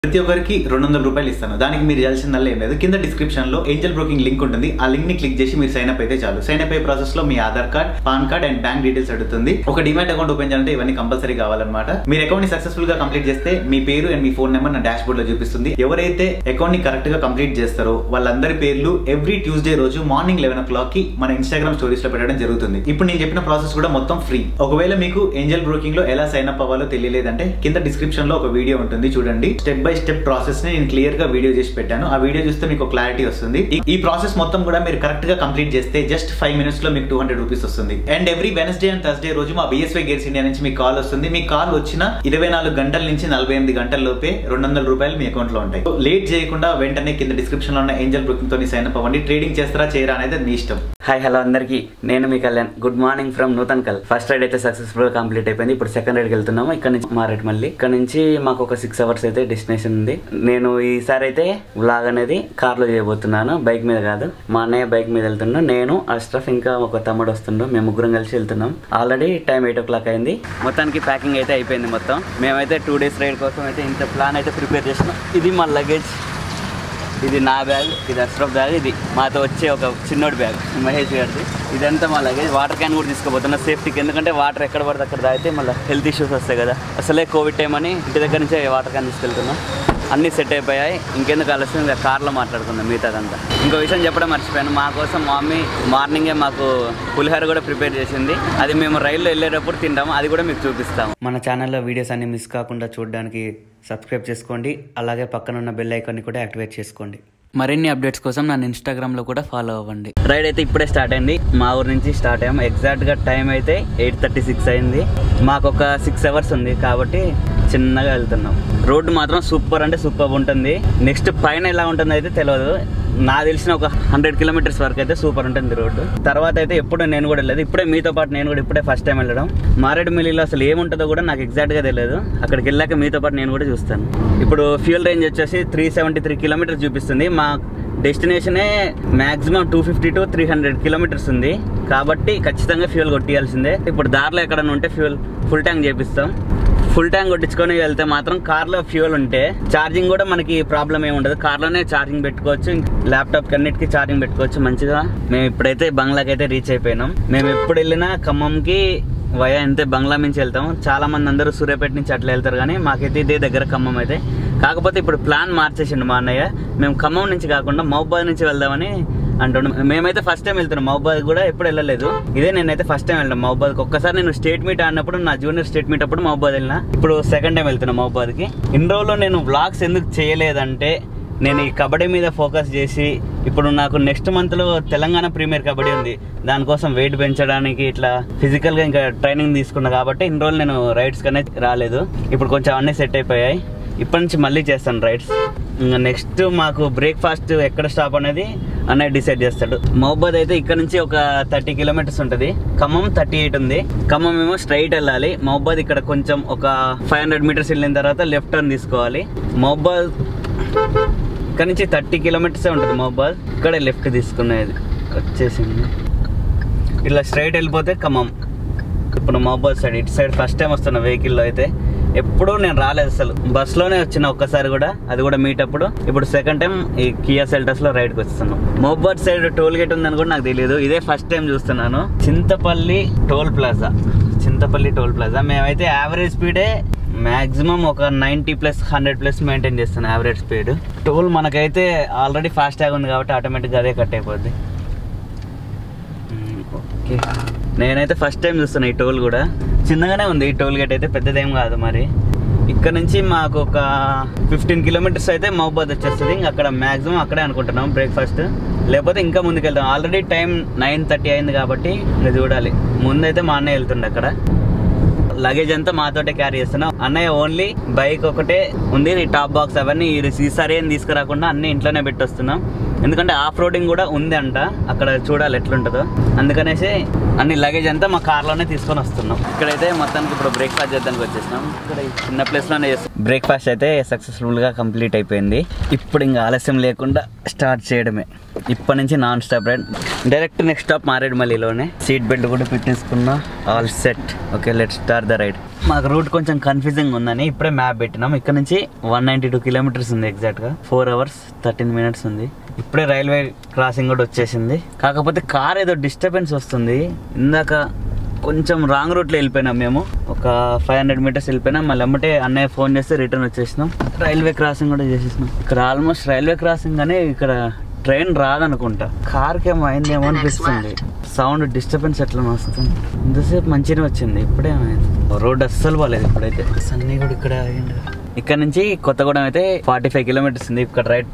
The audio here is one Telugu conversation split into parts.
ప్రతి ఒక్కరికి 200 రూపాయలు ఇస్తాను. దానికి మీరు చేయాల్సిందల్లా ఏం లేదు. కింద డిస్క్రిప్షన్ లో ఏంజల్ బ్రోకింగ్ లింక్ ఉంటుంది. ఆ లింక్ ని క్లిక్ చేసి మీరు సైన్ అప్ అయితే చాలు. సైన్ అప్ అయ్యే ప్రాసెస్ లో మీ Aadhaar card, PAN card and bank details అడుగుతుంది. ఒక డిమాట్ అకౌంట్ ఓపెన్ చేయాలంటే ఇవన్నీ కంపల్సరీ కావాలన్నమాట. మీరు అకౌంట్ ని సక్సెస్ఫుల్ గా కంప్లీట్ చేస్తే మీ పేరు అండ్ మీ ఫోన్ నెంబర్ నా డాష్ బోర్డ్ లో చూపిస్తుంది. ఎవరైతే అకౌంట్ ని కరెక్ట్ గా కంప్లీట్ చేస్తారో వాళ్ళందరి పేర్లు ఎవ్రీ ట్యూస్డే రోజు మార్నింగ్ 11 o'clock కి మన ఇన్స్టాగ్రామ్ స్టోరీస్ లో పెట్టడం జరుగుతుంది. ఇప్పుడు నేను చెప్పిన ప్రాసెస్ కూడా మొత్తం ఫ్రీ. ఒకవేళ మీకు ఏంజల్ బ్రోకింగ్ లో ఎలా సైన్ అప్ అవ్వాలో తెలియలేదంటే కింద డిస్క్రిప్షన్ లో ఒక వీడియో ఉంటుంది, చూడండి. స్టెప్ బై స్టెప్ ప్రాసెస్ నేను క్లియర్ గా వీడియో చేసి పెట్టాను. ఆ వీడియో చూస్తే మీకు క్లారిటీ వస్తుంది. ఈ ప్రాసెస్ మొత్తం కూడా మీరు కరెక్ట్ గా కంప్లీట్ చేస్తే జస్ట్ 5 minutes లో మీకు 200 రూపీస్ వస్తుంది. And every Wednesday and Thursday రోజు మా BSY గేర్స్ ఇండియా నుంచి మీకు కాల్ వస్తుంది. మీ కాల్ వచ్చిన 24 గంటల నుంచి 48 గంటల లోపే 200 రూపాయలు మీ అకౌంట్ లో ఉంటాయి. లేట్ చేయకుండా వెంటనే కింద డిస్క్రిప్షన్ లో ఉన్న ఏంజల్ బ్రోకింగ్ తోని సైన్ అప్ అవ్వండి. ట్రేడింగ్ చేస్తారా చేయరా అనేది మీ ఇష్టం. హాయ్ హలో అందరికి, నేను మీ Kalyan. Good morning from Nuthankal. First ride అయితే సక్సెస్ఫుల్ గా కంప్లీట్ అయిపోయింది. ఇప్పుడు సెకండ్ రైడ్కి వెళ్తున్నాము. ఇక్కడ నుంచి మారేట్ మళ్ళీ. ఇక్కడ నుంచి మాకు ఒక 6 hours అయితే డెస్టినేషన్ ఉంది. నేను ఈసారి అయితే వ్లాగ్ అనేది కార్ లో చేయబోతున్నాను, బైక్ మీద కాదు. మా అన్నయ్య బైక్ మీద వెళ్తున్నాను, నేను అష్రఫ్ ఇంకా ఒక తమ్ముడు వస్తుండు. మేము ముగ్గురం కలిసి వెళ్తున్నాం. ఆల్రెడీ టైం 8 o'clock అయింది. మొత్తానికి ప్యాకింగ్ అయితే అయిపోయింది మొత్తం. మేమైతే 2 days రైడ్ కోసం అయితే ఇంత ప్లాన్ అయితే ప్రిపేర్ చేసినాం. ఇది మా లగేజ్, ఇది నా బ్యాగ్, ఇది అష్రఫ్ బ్యాగ్, ఇది మాతో వచ్చే ఒక చిన్నోడి బ్యాగ్ మహేష్ గారిది. ఇదంతా మా లగేజ్. వాటర్ క్యాన్ కూడా తీసుకోబోతున్నా సేఫ్టీకి, ఎందుకంటే వాటర్ ఎక్కడ పడితే అక్కడ తాగితే మళ్ళీ హెల్త్ ఇష్యూస్ వస్తాయి కదా. అసలే కోవిడ్ టైం అని ఇంటి దగ్గర నుంచే వాటర్ క్యాన్ తీసుకెళ్తున్నాం. అన్నీ సెట్ అయిపోయాయి. ఇంకెందుకు ఆలస్యం, ఇంకా కార్లో మాట్లాడుకుందాం మిగతాదంతా. ఇంకో విషయం చెప్పడం మర్చిపోయాను. మా కోసం మమ్మీ మార్నింగే మాకు పులిహోర కూడా ప్రిపేర్ చేసింది. అది మేము రైల్లో వెళ్ళేటప్పుడు తింటాము. అది కూడా మీకు చూపిస్తాము. మన ఛానల్లో వీడియోస్ అన్ని మిస్ కాకుండా చూడడానికి సబ్స్క్రైబ్ చేసుకోండి. అలాగే పక్కన ఉన్న బెల్ ఐకాన్ని కూడా యాక్టివేట్ చేసుకోండి. మరిన్ని అప్డేట్స్ కోసం నన్ను ఇన్స్టాగ్రామ్లో కూడా ఫాలో అవ్వండి. రైడ్ అయితే ఇప్పుడే స్టార్ట్ అయింది. మా ఊరు నుంచి స్టార్ట్ అయ్యాము. ఎగ్జాక్ట్గా టైం అయితే 8:36 అయింది. మాకు ఒక 6 hours ఉంది కాబట్టి చిన్నగా వెళ్తున్నాం. రోడ్డు మాత్రం సూపర్ అంటే సూపర్ ఉంటుంది. నెక్స్ట్ పైన ఎలా ఉంటుందో అయితే తెలియదు. నాకు తెలిసిన ఒక 100 kilometers వరకు అయితే సూపర్ ఉంటుంది రోడ్డు. తర్వాత అయితే ఎప్పుడు నేను కూడా వెళ్ళలేదు. ఇప్పుడే మీతో పాటు నేను కూడా ఇప్పుడే ఫస్ట్ టైం వెళ్ళడం. మారేడుమిల్లిలో అసలు ఏముంటుందో కూడా నాకు ఎగ్జాక్ట్గా తెలియదు. అక్కడికి వెళ్ళాక మీతో పాటు నేను కూడా చూస్తాను. ఇప్పుడు ఫ్యూల్ రేంజ్ వచ్చేసి 373 kilometers చూపిస్తుంది. మా డెస్టినేషనే మ్యాక్సిమం 250 to 300 kilometers ఉంది. కాబట్టి ఖచ్చితంగా ఫ్యూల్ కొట్టియాల్సిందే. ఇప్పుడు దారిలో ఎక్కడన్నా ఉంటే ఫ్యూల్ ఫుల్ ట్యాంక్ చేపిస్తాం. ఫుల్ ట్యాంక్ కొట్టించుకొని వెళ్తే మాత్రం కార్లో ఫ్యూల్ ఉంటే ఛార్జింగ్ కూడా మనకి ప్రాబ్లం ఏమి ఉండదు. కార్లోనే ఛార్జింగ్ పెట్టుకోవచ్చు, ల్యాప్టాప్కి అన్నిటికీ ఛార్జింగ్ పెట్టుకోవచ్చు మంచిగా. మేము ఇప్పుడైతే బంగ్లాకి అయితే రీచ్ అయిపోయినాం. మేము ఎప్పుడు వెళ్ళినా ఖమ్మంకి వయా అంతే బంగ్లా నుంచి వెళ్తాం. చాలా మంది అందరూ సూర్యాపేట నుంచి అట్లా వెళ్తారు, కానీ మాకైతే ఇదే దగ్గర ఖమ్మం అయితే. కాకపోతే ఇప్పుడు ప్లాన్ మార్చేసిండు మా అన్నయ్య. మేము ఖమ్మం నుంచి కాకుండా మహబూబాద్ నుంచి వెళ్దామని అంటున్నాం. మేమైతే ఫస్ట్ టైం వెళ్తున్నాం. మహబూబాద్ కూడా ఎప్పుడు వెళ్ళలేదు. ఇదే నేనైతే ఫస్ట్ టైం వెళ్ళాను మహబూబాద్కి. ఒక్కసారి నేను స్టేట్ మీట్ ఆడినప్పుడు, నా జూనియర్ స్టేట్ మీట్ అప్పుడు మహబూబాద్ వెళ్ళినా. ఇప్పుడు సెకండ్ టైం వెళ్తున్నా మహబూబాద్కి. ఇన్ని రోజుల్లో నేను వ్లాగ్స్ ఎందుకు చేయలేదంటే, నేను ఈ కబడ్డీ మీద ఫోకస్ చేసి, ఇప్పుడు నాకు నెక్స్ట్ మంత్లో తెలంగాణ ప్రీమియర్ కబడ్డీ ఉంది. దానికోసం వెయిట్ పెంచడానికి ఇట్లా ఫిజికల్గా ఇంకా ట్రైనింగ్ తీసుకున్నా. కాబట్టి ఇన్ని రోజులు నేను రైడ్స్ కనే రాలేదు. ఇప్పుడు కొంచెం అన్నీ సెట్ అయిపోయాయి. ఇప్పటి నుంచి మళ్ళీ చేస్తాను రైడ్స్. నెక్స్ట్ మాకు బ్రేక్ఫాస్ట్ ఎక్కడ స్టాప్ అనేది అన్నయ్య డిసైడ్ చేస్తాడు. మహబూబాద్ అయితే ఇక్కడ నుంచి ఒక 30 kilometers ఉంటుంది. ఖమ్మం 38 ఉంది. ఖమ్మం ఏమో స్ట్రైట్ వెళ్ళాలి. మహబూబాద్ ఇక్కడ కొంచెం ఒక 500 meters వెళ్ళిన తర్వాత లెఫ్ట్ టర్న్ తీసుకోవాలి. మహబూబాద్ ఇక్కడ నుంచి 30 kilometers ఉంటుంది మహబూబాద్. ఇక్కడే లెఫ్ట్ తీసుకునేది వచ్చేసింది. ఇట్లా స్ట్రైట్ వెళ్ళిపోతే ఖమ్మం. ఇప్పుడు మహబూబాద్ సైడ్, ఇటు సైడ్ ఫస్ట్ టైం వస్తున్న వెహికల్లో అయితే. ఎప్పుడూ నేను రాలేదు అసలు, బస్లోనే వచ్చిన ఒక్కసారి కూడా, అది కూడా మీటప్పుడు. ఇప్పుడు సెకండ్ టైం ఈ కియా సెల్టర్స్లో రైడ్కి వస్తున్నాను. మహబూబాద్ సైడ్ టోల్ గేట్ ఉందని కూడా నాకు తెలియదు. ఇదే ఫస్ట్ టైం చూస్తున్నాను. Chintapalli toll plaza. మేమైతే యావరేజ్ స్పీడే మ్యాక్సిమం ఒక 90+, 100+ మెయింటైన్ చేస్తాను యావరేజ్ స్పీడ్. టోల్ మనకైతే ఆల్రెడీ ఫాస్ట్ ట్యాగ్ ఉంది కాబట్టి ఆటోమేటిక్గా అదే కట్ అయిపోద్ది. ఓకే, నేనైతే ఫస్ట్ టైం చూస్తున్నా. ఈ టోల్ కూడా చిన్నగానే ఉంది. ఈ టోల్ గేట్ అయితే పెద్దదేం కాదు. మరి ఇక్కడ నుంచి మాకు ఒక 15 kilometers అయితే మహబూబాద్ వచ్చేస్తుంది. ఇంక అక్కడ మ్యాక్సిమం అక్కడే అనుకుంటున్నాం బ్రేక్ఫాస్ట్. లేకపోతే ఇంకా ముందుకు వెళ్తాం. ఆల్రెడీ టైం 9:30 అయింది కాబట్టి ఇంకా చూడాలి. ముందైతే మా అన్నయ్య వెళ్తుండే. అక్కడ లగేజ్ అంతా మాతోటే క్యారీ చేస్తున్నాం. అన్నయ్య ఓన్లీ బైక్ ఒకటే ఉంది. టాప్ బాక్స్ అవన్నీ ఈసారి ఏం తీసుకురాకుండా అన్ని ఇంట్లోనే పెట్టొస్తున్నాం. ఎందుకంటే ఆఫ్ రోడింగ్ కూడా ఉంది అంట, అక్కడ చూడాలి ఎట్లుంటుందో. అందుకనేసి అన్ని లగేజ్ అంతా మా కార్లోనే తీసుకొని వస్తున్నాం. ఇక్కడైతే మొత్తానికి ఇప్పుడు బ్రేక్ఫాస్ట్ చేద్దానికి వచ్చేసినాం. ఇక్కడ చిన్న ప్లేస్లోనే చేస్తాం. బ్రేక్ఫాస్ట్ అయితే సక్సెస్ఫుల్గా కంప్లీట్ అయిపోయింది. ఇప్పుడు ఇంకా ఆలస్యం లేకుండా స్టార్ట్ చేయడమే. ఇప్పటి నుంచి non stop ride. Direct next stop మారేడుమల్లిలోనే. సీట్ బెల్ట్ కూడా పెట్టేసుకున్నా. All set. Okay, let's start the ride. మాకు రూట్ కొంచెం కన్ఫ్యూజింగ్ ఉందని ఇప్పుడే మ్యాప్ పెట్టినాం. ఇక్కడ నుంచి 192 కిలోమీటర్స్ ఉంది ఎగ్జాక్ట్గా. 4 hours 13 minutes ఉంది. ఇప్పుడే రైల్వే క్రాసింగ్ కూడా వచ్చేసింది. కాకపోతే కార్ ఏదో డిస్టర్బెన్స్ వస్తుంది. ఇందాక కొంచెం రాంగ్ రూట్లో వెళ్ళిపోయినాం మేము. ఒక 500 meters వెళ్ళిపోయినాం. మళ్ళీ ఎమ్మటే అన్నయ్య ఫోన్ చేస్తే రిటర్న్ వచ్చేసినాం. రైల్వే క్రాసింగ్ కూడా చేసేసినాం. ఇక్కడ ఆల్మోస్ట్ రైల్వే క్రాసింగ్ కానీ ఇక్కడ ట్రైన్ రాదనుకుంటా. కార్కి ఏమో అయిందేమో అనిపిస్తుంది. సౌండ్ డిస్టర్బెన్స్ ఎట్లా వస్తుంది. ఇంతసేపు మంచిగానే వచ్చింది, ఇప్పుడే ఏమైంది. రోడ్ అస్సలు బాగాలేదు ఇప్పుడైతే. సన్నీ కూడా ఇక్కడ అయ్యింది. ఇక్కడ నుంచి కొత్తగూడెం అయితే 45 kilometers ఉంది. ఇక్కడ రైట్.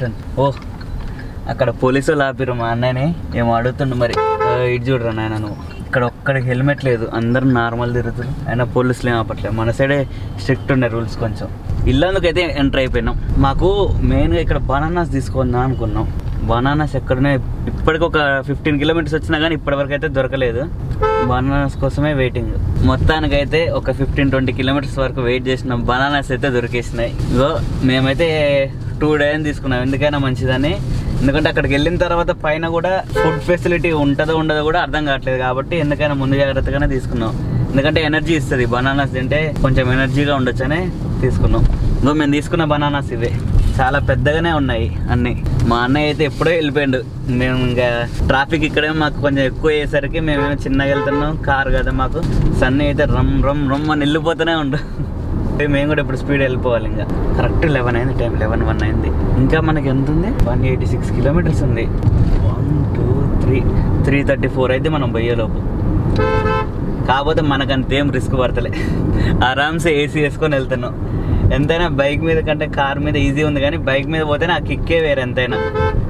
అక్కడ పోలీసు వాళ్ళు ఆపిరు మా అన్నయ్యని. ఏమో అడుగుతుండు మరి. ఇటు చూడరా నాయన నువ్వు. ఇక్కడ ఒక్కడికి హెల్మెట్ లేదు, అందరూ నార్మల్ తిరుగుతారు. అయినా పోలీసులు ఏం ఆపట్లేదు. మన సైడే స్ట్రిక్ట్ ఉన్నాయి రూల్స్ కొంచెం. ఇల్లందుకైతే ఎంటర్ అయిపోయినాం. మాకు మెయిన్గా ఇక్కడ బనానాస్ తీసుకుందాం అనుకున్నాం. బనానాస్ ఎక్కడనే ఇప్పటికి ఒక 15 kilometers వచ్చినా కానీ ఇప్పటివరకు అయితే దొరకలేదు. బనానాస్ కోసమే వెయిటింగ్. మొత్తానికైతే ఒక 15-20 kilometers వరకు వెయిట్ చేసినాం. బనానాస్ అయితే దొరికేసినాయి. ఇగో మేమైతే 2 days తీసుకున్నాం, ఎందుకైనా మంచిదని. ఎందుకంటే అక్కడికి వెళ్ళిన తర్వాత పైన కూడా ఫుడ్ ఫెసిలిటీ ఉంటుందో ఉండదో కూడా అర్థం కావట్లేదు. కాబట్టి ఎందుకైనా ముందు జాగ్రత్తగానే తీసుకున్నాం. ఎందుకంటే ఎనర్జీ ఇస్తుంది బనానాస్ తింటే, కొంచెం ఎనర్జీగా ఉండొచ్చనే తీసుకున్నాం. ఇంకో మేము తీసుకున్న బనానాస్ ఇవే. చాలా పెద్దగానే ఉన్నాయి అన్నీ. మా అన్నయ్య అయితే ఎప్పుడో వెళ్ళిపోయాడు. మేము ఇంకా ట్రాఫిక్ ఇక్కడే మాకు కొంచెం ఎక్కువ అయ్యేసరికి మేమేమో చిన్నగా వెళ్తున్నాం. కారు కదా మాకు. సన్నీ అయితే రమ్ రమ్ రమ్ అని వెళ్ళిపోతూనే ఉండు. మేము కూడా ఇప్పుడు స్పీడ్ వెళ్ళిపోవాలి. ఇంకా కరెక్ట్ 11 అయింది టైం. 11:01 అయింది. ఇంకా మనకి ఎంత ఉంది? 186 kilometers ఉంది. 1 2 3 334 అయితే మనం పోయేలోపు. కాకపోతే మనకంతేం రిస్క్ పడతలే. ఆరామ్సే ఏసీ వేసుకొని వెళ్తున్నాం. ఎంతైనా బైక్ మీద కంటే కార్ మీద ఈజీ ఉంది, కానీ బైక్ మీద పోతే ఆ కిక్కే వేరు. ఎంతైనా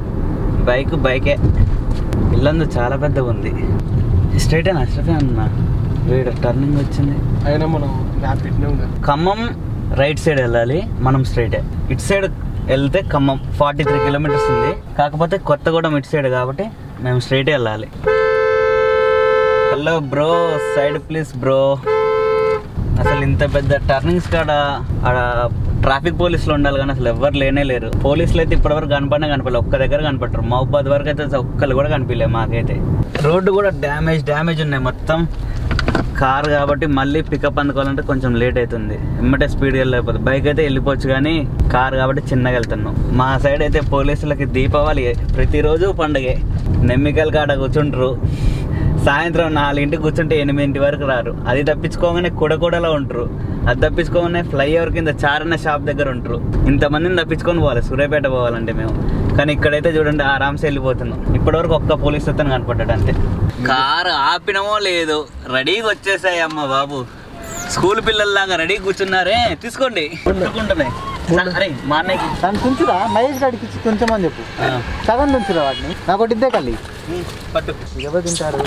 బైకే. ఇల్లందు చాలా పెద్దగా ఉంది. స్ట్రైట్ అయినా అసలు అన్న వేడ టర్నింగ్ వచ్చింది. అయినా మనం ఖమ్మం రైట్ సైడ్ వెళ్ళాలి, మనం స్ట్రైటే. ఇటు సైడ్ వెళ్తే ఖమ్మం 43 kilometers ఉంది. కాకపోతే కొత్తగూడెం ఇటు సైడ్ కాబట్టి మేము స్ట్రైటే వెళ్ళాలి. Hello bro, side please bro. అసలు ఇంత పెద్ద టర్నింగ్స్ కాడ ట్రాఫిక్ పోలీసులు ఉండాలి, కానీ అసలు ఎవ్వరు లేనే లేరు. పోలీసులు అయితే ఇప్పటివరకు కనపడలేదు. ఒక్క దగ్గర కనపడరు. మహబూబాద్ వరకు అయితే ఒక్కరు కూడా కనిపించలేదు మాకైతే. రోడ్డు కూడా డ్యామేజ్ ఉన్నాయి మొత్తం. కార్ కాబట్టి మళ్ళీ పికప్ అందుకోవాలంటే కొంచెం లేట్ అవుతుంది. ఎమ్మటే స్పీడ్గా వెళ్ళిపోతుంది. బైక్ అయితే వెళ్ళిపోవచ్చు, కానీ కార్ కాబట్టి చిన్నగా వెళ్తున్నాం. మా సైడ్ అయితే పోలీసులకి దీపావళి ప్రతిరోజు పండుగే. నెమ్మికల్ కాడ కూర్చుంటారు. సాయంత్రం 4 కూర్చుంటే 8 వరకు రారు. అది తప్పించుకోగానే కూడలో ఉంటారు. అది తప్పించుకోగానే ఫ్లైఓవర్ కింద చారన్న షాప్ దగ్గర ఉంటారు. ఇంతమందిని తప్పించుకొని పోవాలి సూర్యాపేట పోవాలంటే మేము. కానీ ఇక్కడైతే చూడండి ఆరామ్సే వెళ్ళిపోతున్నాం. ఇప్పటివరకు ఒక్క పోలీస్ అతను కనపడ్డాడు అంతే. కారు ఆపినమో లేదు, రెడీగా వచ్చేసాయి. అమ్మ బాబు, స్కూల్ పిల్లల్లాగా రెడీ కూర్చున్నారే. తీసుకోండి. కొట్టుకుంటున్నాయి. అరే మా అన్నయ్యకి దాన్ని తుంచురా, మహేష్ గారికి ఇచ్చి తుంచమని చెప్పు. సగం తుంచురా వాటిని. నాకు ఒకటి ఇద్దే కల్లి పట్టు. ఎవరు తింటారు?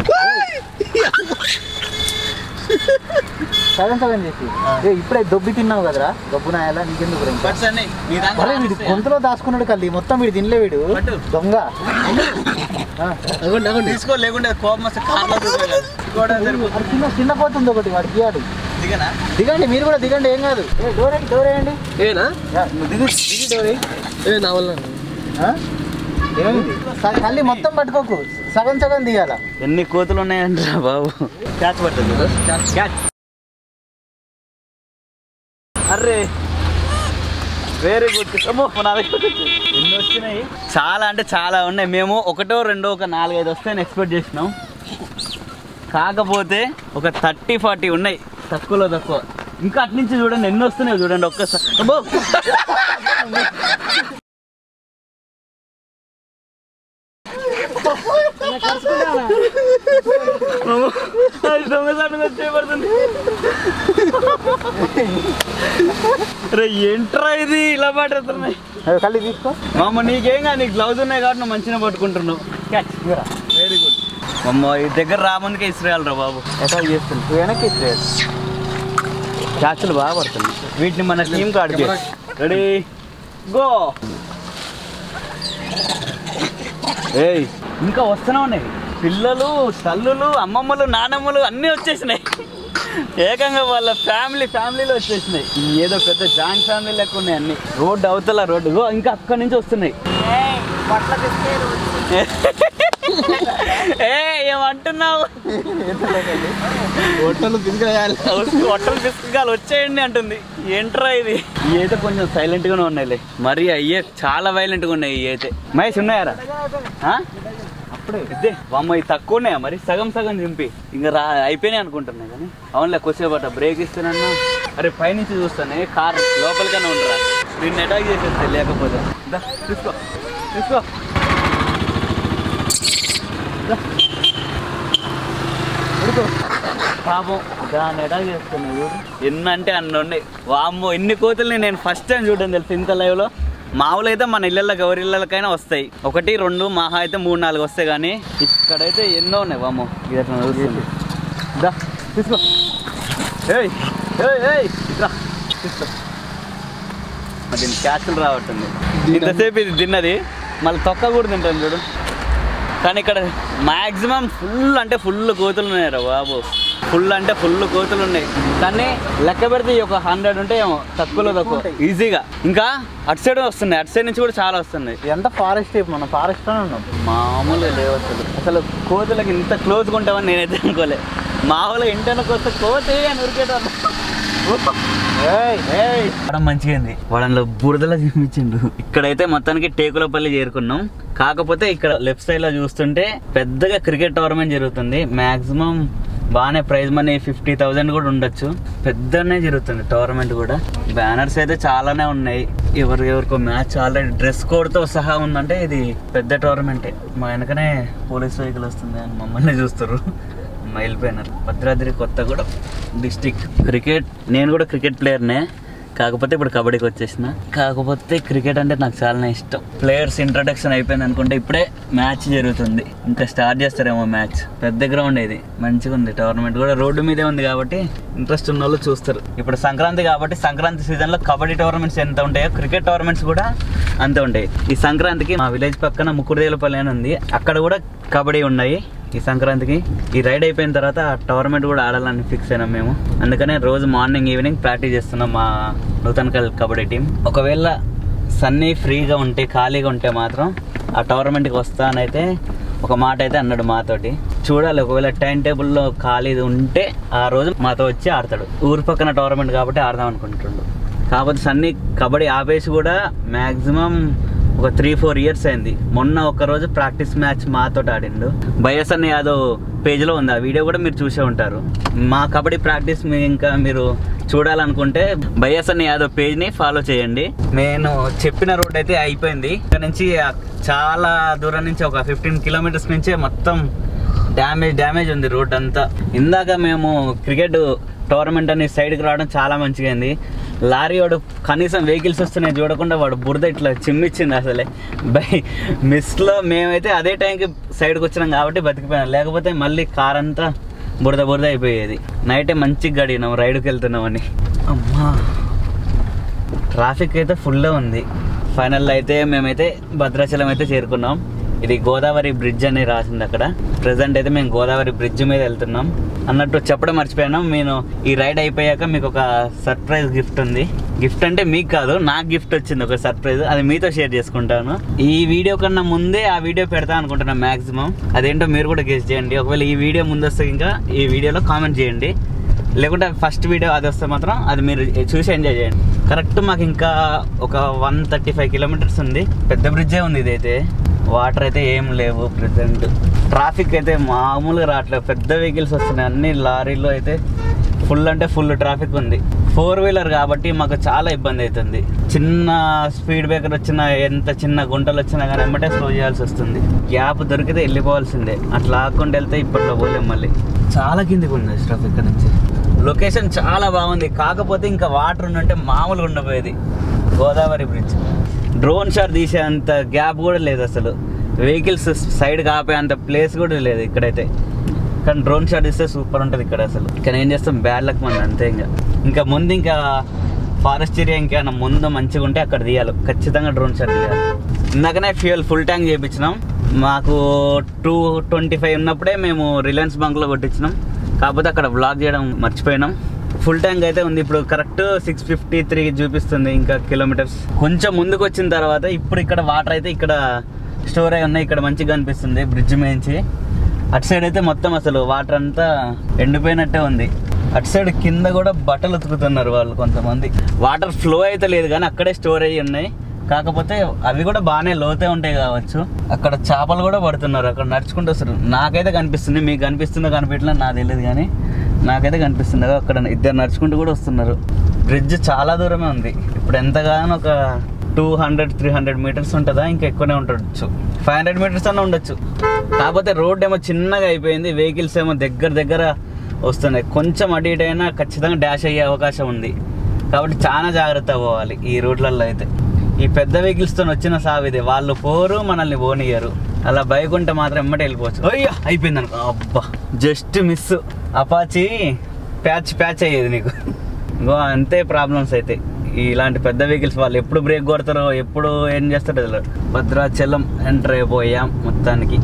సగం చేసి ఇప్పుడే దొబ్బి తిన్నావు కదరా. దొబ్బు నాయాలా నీకెందుకు? వీడి గొంతులో దాచుకున్నాడు కల్లి. మొత్తం వీడు తినలే. వీడు దొంగ. తీసుకో, లేకుంటే కోపం వస్తే చిన్న పోతుంది ఒకటి. వాడు దిగాడు. దిగండి, మీరు కూడా దిగండి, ఏం కాదు. డోర్ వేయండి. దిగి డోర్ నా వల్ల ఏమైంది? కల్లి మొత్తం పట్టుకోకు, సగం దిగాల. ఎన్ని కోతులు ఉన్నాయంటారా బాబు. క్యాచ్ పడుతుంది. అర్రే వెరీ గుడ్. ఎన్ని వచ్చినాయి? చాలా అంటే చాలా ఉన్నాయి. మేము ఒకటో రెండో ఒక 4-5 వస్తాయని ఎక్స్పెక్ట్ చేసినాం. కాకపోతే ఒక 30-40 ఉన్నాయి, తక్కువలో తక్కువ. ఇంకా అట్నుంచి చూడండి ఎన్ని వస్తున్నాయి చూడండి ఒక్కసారి. ఏంట్రా ఇది ఇలా పడుతున్నాయి? కళ్ళు తీసుకో మామ. నీకేం కాదు, నీకు గ్లౌజ్ ఉన్నాయి కాబట్టి నువ్వు మంచిగా పట్టుకుంటున్నావు. Very good. అమ్మ ఈ దగ్గర రాముందుకే ఇసిరేయాలరా బాబు. ఎట్లా చేస్తుంది వెనక్కి ఇసిరేయాలి. క్యాచ్లు బాగా పడుతున్నాయి. వీటిని మన టీం కాడికి. Ready go. ఏయ్ ఇంకా వస్తూనే ఉన్నాయి పిల్లలు, తల్లులు, అమ్మమ్మలు, నానమ్మలు అన్నీ వచ్చేసినాయి. ఏకంగా వాళ్ళ ఫ్యామిలీలో వచ్చేసినాయి. ఏదో పెద్ద జాయింట్ ఫ్యామిలీ లెక్క ఉన్నాయి అన్ని. రోడ్డు అవతల రోడ్డు ఇంకా అక్కడి నుంచి వస్తున్నాయి. ఏమంటున్నావు? హోటల్ బిస్కగాలు వచ్చేయండి అంటుంది. ఏంట్రా ఇది? అయితే కొంచెం సైలెంట్ గానే ఉన్నాయిలే, మరి అయ్యే చాలా వైలెంట్ గా ఉన్నాయి. అయితే మహేష్ ఉన్నాయారా? అప్పుడే ఇదే అమ్మ ఇది తక్కువ ఉన్నాయా? మరి సగం చింపి ఇంకా అయిపోయినాయి అనుకుంటున్నాయి. కానీ అవునులే కొద్దిసేపట బ్రేక్ ఇస్తానన్నా. అరే పైనుంచి చూస్తానే కార్ లోపలికన్నా ఉండరా, దీన్ని అటాక్ చేసేస్తే లేకపోతే. తీసుకో పాపం దాన్ని అటాక్ చేస్తున్నాయి. ఎన్ని అంటే అన్ని ఉన్నాయి. వామ్మో ఎన్ని కోతుల్ని నేను ఫస్ట్ టైం చూడడం తెలుసు ఇంత లైవ్లో. మామూలు అయితే మన ఇళ్ళల్లో గౌరిళ్ళకైనా వస్తాయి, 1, 2 మహా అయితే 3, 4 వస్తాయి. కానీ ఇక్కడైతే ఎన్నో ఉన్నాయి. వామ్మో ఇది అట్లా నడుస్తుంది. తీసుకో తీసుకో. దీన్ని క్యాచ్లు రావట్టుంది. ఇంతసేపు ఇది తిన్నది, మళ్ళీ తొక్క కూడా తింటాను చూడు. కానీ ఇక్కడ మ్యాక్సిమం ఫుల్ కోతులు ఉన్నాయరా బాబు. ఫుల్ కోతులు ఉన్నాయి. కానీ లెక్క పెడితే ఒక 100 ఉంటాయేమో, తక్కువ ఈజీగా. ఇంకా అటు సైడ్ వస్తున్నాయి, అటు సైడ్ నుంచి కూడా చాలా వస్తున్నాయి. ఎంత ఫారెస్ట్, మనం ఫారెస్ట్ లోనే ఉన్నాం. మామూలుగా లేవు అసలు కోతులకి ఇంత క్లోజ్గా ఉంటామని నేనైతే అనుకోలే. మామూలుగా ఇంటర్నకి వస్తే కోతి అని ఉరికేటోళ్ళు. మంచిగా వాడంలో బురదలా చూపించిండు. ఇక్కడైతే మొత్తానికి టేకులపల్లి చేరుకున్నాం. కాకపోతే ఇక్కడ లెఫ్ట్ సైడ్ లో చూస్తుంటే పెద్దగా క్రికెట్ టోర్నమెంట్ జరుగుతుంది. మాక్సిమం బాగానే ప్రైజ్ మనీ 50,000 కూడా ఉండొచ్చు. పెద్దనే జరుగుతుంది టోర్నమెంట్ కూడా. బ్యానర్స్ అయితే చాలానే ఉన్నాయి. ఎవరికో మ్యాచ్ ఆల్రెడీ డ్రెస్ కోడ్ తో సహా ఉందంటే ఇది పెద్ద టోర్నమెంటే. మా వెనకనే పోలీస్ వెహికల్ వస్తుంది అని మమ్మల్ని చూస్తారు. వెళ్ళిపోయినారు. భద్రాద్రి కొత్తగూడెం డిస్టిక్. క్రికెట్, నేను కూడా క్రికెట్ ప్లేయర్నే. కాకపోతే ఇప్పుడు కబడ్డీకి వచ్చేసిన. కాకపోతే క్రికెట్ అంటే నాకు చాలా ఇష్టం. ప్లేయర్స్ ఇంట్రడక్షన్ అయిపోయింది అనుకుంటే ఇప్పుడే మ్యాచ్ జరుగుతుంది. ఇంకా స్టార్ట్ చేస్తారేమో మ్యాచ్. పెద్ద గ్రౌండ్ ఇది, మంచిగా ఉంది. టోర్నమెంట్ కూడా రోడ్డు మీదే ఉంది కాబట్టి ఇంట్రెస్ట్ ఉన్న వాళ్ళు చూస్తారు. ఇప్పుడు సంక్రాంతి కాబట్టి సంక్రాంతి సీజన్లో కబడ్డీ టోర్నమెంట్స్ ఎంత ఉంటాయో క్రికెట్ టోర్నమెంట్స్ కూడా అంతే ఉంటాయి. ఈ సంక్రాంతికి మా విలేజ్ పక్కన ముక్కుడుదేలపల్లి అని ఉంది, అక్కడ కూడా కబడ్డీ ఉన్నాయి. ఈ సంక్రాంతికి ఈ రైడ్ అయిపోయిన తర్వాత టోర్నమెంట్ కూడా ఆడాలని ఫిక్స్ అయినాం మేము. అందుకనే రోజు మార్నింగ్ ఈవినింగ్ ప్రాక్టీస్ చేస్తున్నాం మా నూతన్కల్ కబడ్డీ టీం. ఒకవేళ సన్నీ ఫ్రీగా ఉంటే, ఖాళీగా ఉంటే మాత్రం ఆ టోర్నమెంట్కి వస్తానైతే ఒక మాట అయితే అన్నాడు మాతోటి. చూడాలి, ఒకవేళ టైం టేబుల్లో ఖాళీ ఉంటే ఆ రోజు మాతో వచ్చి ఆడతాడు. ఊరి పక్కన టోర్నమెంట్ కాబట్టి ఆడదాం అనుకుంటుండు. కాకపోతే సన్నీ కబడ్డీ ఆపేసి కూడా మ్యాక్సిమం ఒక 3-4 ఇయర్స్ అయింది. మొన్న ఒకరోజు ప్రాక్టీస్ మ్యాచ్ మాతో ఆడిండు. బైఎస్ఎన్ యాదవ్ పేజ్లో ఉంది, ఆ వీడియో కూడా మీరు చూసే ఉంటారు. మా కబడ్డీ ప్రాక్టీస్ ఇంకా మీరు చూడాలనుకుంటే బైఎస్ఎన్ యాదవ్ పేజ్ని ఫాలో చేయండి. నేను చెప్పిన రోడ్ అయితే అయిపోయింది. ఇక్కడ నుంచి చాలా దూరం నుంచి ఒక 15 కిలోమీటర్స్ నుంచే మొత్తం డ్యామేజ్ ఉంది రోడ్ అంతా. ఇందాక మేము క్రికెట్ టోర్నమెంట్ అని సైడ్కి రావడం చాలా మంచిగా అయింది. లారీ వాడు కనీసం వెహికల్స్ వస్తున్నాయి చూడకుండా వాడు బురద ఇట్లా చిమ్మిచ్చింది. అసలే మిస్లో మేమైతే అదే టైంకి సైడ్కి వచ్చినాం కాబట్టి బతికిపోయాం. లేకపోతే మళ్ళీ కార్ అంతా బురద అయిపోయేది. నైటే మంచిగా గడిగినాం రైడ్కి వెళ్తున్నామని. అమ్మా ట్రాఫిక్ అయితే ఫుల్ ఉంది. ఫైనల్లో అయితే మేమైతే భద్రాచలం అయితే చేరుకున్నాం. ఇది గోదావరి బ్రిడ్జ్ అని రాసింది అక్కడ. ప్రెసెంట్ అయితే మేము గోదావరి బ్రిడ్జ్ మీద వెళ్తున్నాం. అన్నట్టు చెప్పడం మర్చిపోయాను, నేను ఈ రైడ్ అయిపోయాక మీకు ఒక సర్ప్రైజ్ గిఫ్ట్ ఉంది. గిఫ్ట్ అంటే మీకు కాదు, నాకు గిఫ్ట్ వచ్చింది ఒక సర్ప్రైజ్. అది మీతో షేర్ చేసుకుంటాను. ఈ వీడియో కన్నా ముందే ఆ వీడియో పెడతా అనుకుంటున్నాను మ్యాక్సిమం. అదేంటో మీరు కూడా గెస్ చేయండి. ఒకవేళ ఈ వీడియో ముందు వస్తే ఇంకా ఈ వీడియోలో కామెంట్ చేయండి. లేకుంటే ఫస్ట్ వీడియో అది వస్తే మాత్రం అది మీరు చూసి ఎంజాయ్ చేయండి. కరెక్ట్ మాకు ఇంకా ఒక 135 కిలోమీటర్స్ ఉంది. పెద్ద బ్రిడ్జే ఉంది ఇదైతే. వాటర్ అయితే ఏం లేవు ప్రెసెంట్. ట్రాఫిక్ అయితే మామూలుగా రావట్లేదు. పెద్ద వెహికల్స్ వస్తున్నాయి, అన్ని లారీలో అయితే ఫుల్ అంటే ఫుల్ ట్రాఫిక్ ఉంది. 4 వీలర్ కాబట్టి మాకు చాలా ఇబ్బంది అవుతుంది. చిన్న స్పీడ్ బ్రేకర్ వచ్చినా, ఎంత చిన్న గుంటలు వచ్చినా కానీ వెంబటే స్లో చేయాల్సి వస్తుంది. గ్యాప్ దొరికితే వెళ్ళిపోవాల్సిందే. అట్లా ఆకుండా వెళ్తే ఇప్పట్లో పోలేం. మళ్ళీ చాలా కిందికి ఉంది ట్రాఫిక్ ఇక్కడ నుంచి. లొకేషన్ చాలా బాగుంది. కాకపోతే ఇంకా వాటర్ ఉందంటే మామూలుగా ఉండబోయేది. గోదావరి బ్రిడ్జ్ డ్రోన్ షాట్ తీసే అంత గ్యాప్ కూడా లేదు అసలు. వెహికల్స్ సైడ్కి ఆపే అంత ప్లేస్ కూడా లేదు ఇక్కడైతే. కానీ డ్రోన్ షాట్ ఇస్తే సూపర్ ఉంటుంది ఇక్కడ అసలు. కానీ ఏం చేస్తాం, బ్యాడ్ లక్ మన అంతే. ఇంకా ముందు ఇంకా ఫారెస్ట్ ఏరియా ఇంకేమైనా ముందు మంచిగా ఉంటే అక్కడ తీయాలి, ఖచ్చితంగా డ్రోన్ షాట్ తీయాలి. ఇందాకనే ఫ్యూయల్ ఫుల్ ట్యాంక్ చేయించినాం. మాకు 225 ఉన్నప్పుడే మేము రిలయన్స్ బంక్లో కొట్టించినాం. కాకపోతే అక్కడ బ్లాక్ చేయడం మర్చిపోయినాం. ఫుల్ ట్యాంక్ అయితే ఉంది. ఇప్పుడు కరెక్ట్ 653 చూపిస్తుంది. ఇంకా కిలోమీటర్స్ కొంచెం ముందుకు వచ్చిన తర్వాత ఇప్పుడు ఇక్కడ వాటర్ అయితే ఇక్కడ స్టోర్ అయి ఉన్నాయి. ఇక్కడ మంచిగా కనిపిస్తుంది బ్రిడ్జ్ మేంచి. అటు సైడ్ అయితే మొత్తం అసలు వాటర్ అంతా ఎండిపోయినట్టే ఉంది. అటు సైడ్ కింద కూడా బట్టలు ఉతుకుతున్నారు వాళ్ళు కొంతమంది. వాటర్ ఫ్లో అయితే లేదు కానీ అక్కడే స్టోర్ అయ్యి ఉన్నాయి. కాకపోతే అవి కూడా బాగానే లోతే ఉంటాయి కావచ్చు. అక్కడ చేపలు కూడా పడుతున్నారు. అక్కడ నడుచుకుంటూ వస్తారు. నాకైతే కనిపిస్తుంది, మీకు కనిపిస్తుందో కనిపించలేదు నాకు తెలియదు కానీ నాకైతే కనిపిస్తుంది. అక్కడ ఇద్దరు నడుచుకుంటూ కూడా వస్తున్నారు. బ్రిడ్జ్ చాలా దూరమే ఉంది. ఇప్పుడు ఎంతగానో ఒక 200-300 మీటర్స్ ఉంటుందా, ఇంకా ఎక్కువనే ఉండొచ్చు. 500 మీటర్స్ అన్న ఉండొచ్చు. కాకపోతే రోడ్ ఏమో చిన్నగా అయిపోయింది. వెహికల్స్ ఏమో దగ్గర వస్తున్నాయి. కొంచెం అటు ఇటు అయినా ఖచ్చితంగా డాష్ అయ్యే అవకాశం ఉంది. కాబట్టి చాలా జాగ్రత్తగా పోవాలి ఈ రోడ్లలో అయితే. ఈ పెద్ద వెహికల్స్తో వచ్చిన సావిదే, వాళ్ళు పోరు మనల్ని పోనీయరు. అలా బైక్ ఉంటే మాత్రం ఎమ్మటే వెళ్ళిపోవచ్చు. అయ్యా అయిపోయింది అనుకో, అబ్బా జస్ట్ మిస్. అపాచి ప్యాచ్ అయ్యేది నీకు. ఇంకో అంతే ప్రాబ్లమ్స్ అయితే. ఇలాంటి పెద్ద వెహికల్స్ వాళ్ళు ఎప్పుడు బ్రేక్ కొడతారో, ఎప్పుడు ఏం చేస్తారో తెలియదు. భద్రాచలం ఎంటర్ అయిపోయాం మొత్తానికి.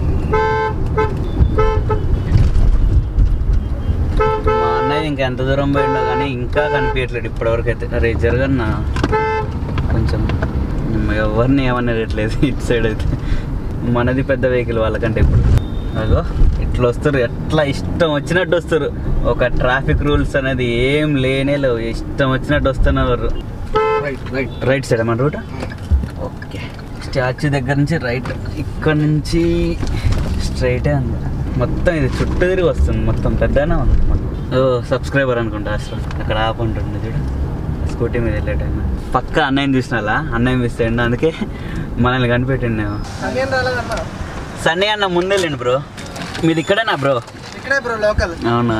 మా అన్నయ్య ఇంకా ఎంత దూరం పోయిండో కానీ ఇంకా కనిపించట్లేదు ఇప్పటివరకు అయితే. అరే జరగన్నా కొంచెం, ఎవరిని ఏమన్నా రేట్లేదు ఇటు సైడ్ అయితే. మనది పెద్ద వెహికల్ వాళ్ళకంటే. ఇప్పుడు అగో ఇట్లా వస్తారు, ఎట్లా ఇష్టం వచ్చినట్టు వస్తారు. ఒక ట్రాఫిక్ రూల్స్ అనేది ఏం లేనే లేవు. ఇష్టం వచ్చినట్టు వస్తున్నారు. రైట్ సైడ్ మన రూట్. ఓకే, స్టాచ్యూ దగ్గర నుంచి రైట్, ఇక్కడ నుంచి స్ట్రైటే ఉంది మొత్తం. ఇది చుట్టూ తిరిగి వస్తుంది మొత్తం. పెద్దనే ఉంది మొత్తం. ఓ సబ్స్క్రైబర్ అనుకుంటా అసలు. అక్కడ ఆప్ ఉంటుంది చూడు, స్కూటీ మీద వెళ్ళే టైం. పక్క అన్నయ్యని చూసినా, అన్నయ్య మిస్ అయ్యండి, అందుకే మనల్ని కనిపెట్టిండు నేను. సన్నీ అన్న ముందు వెళ్ళండి బ్రో. మీది ఇక్కడేనా బ్రో? ఇక్కడే బ్రో, లోకల్. అవునా?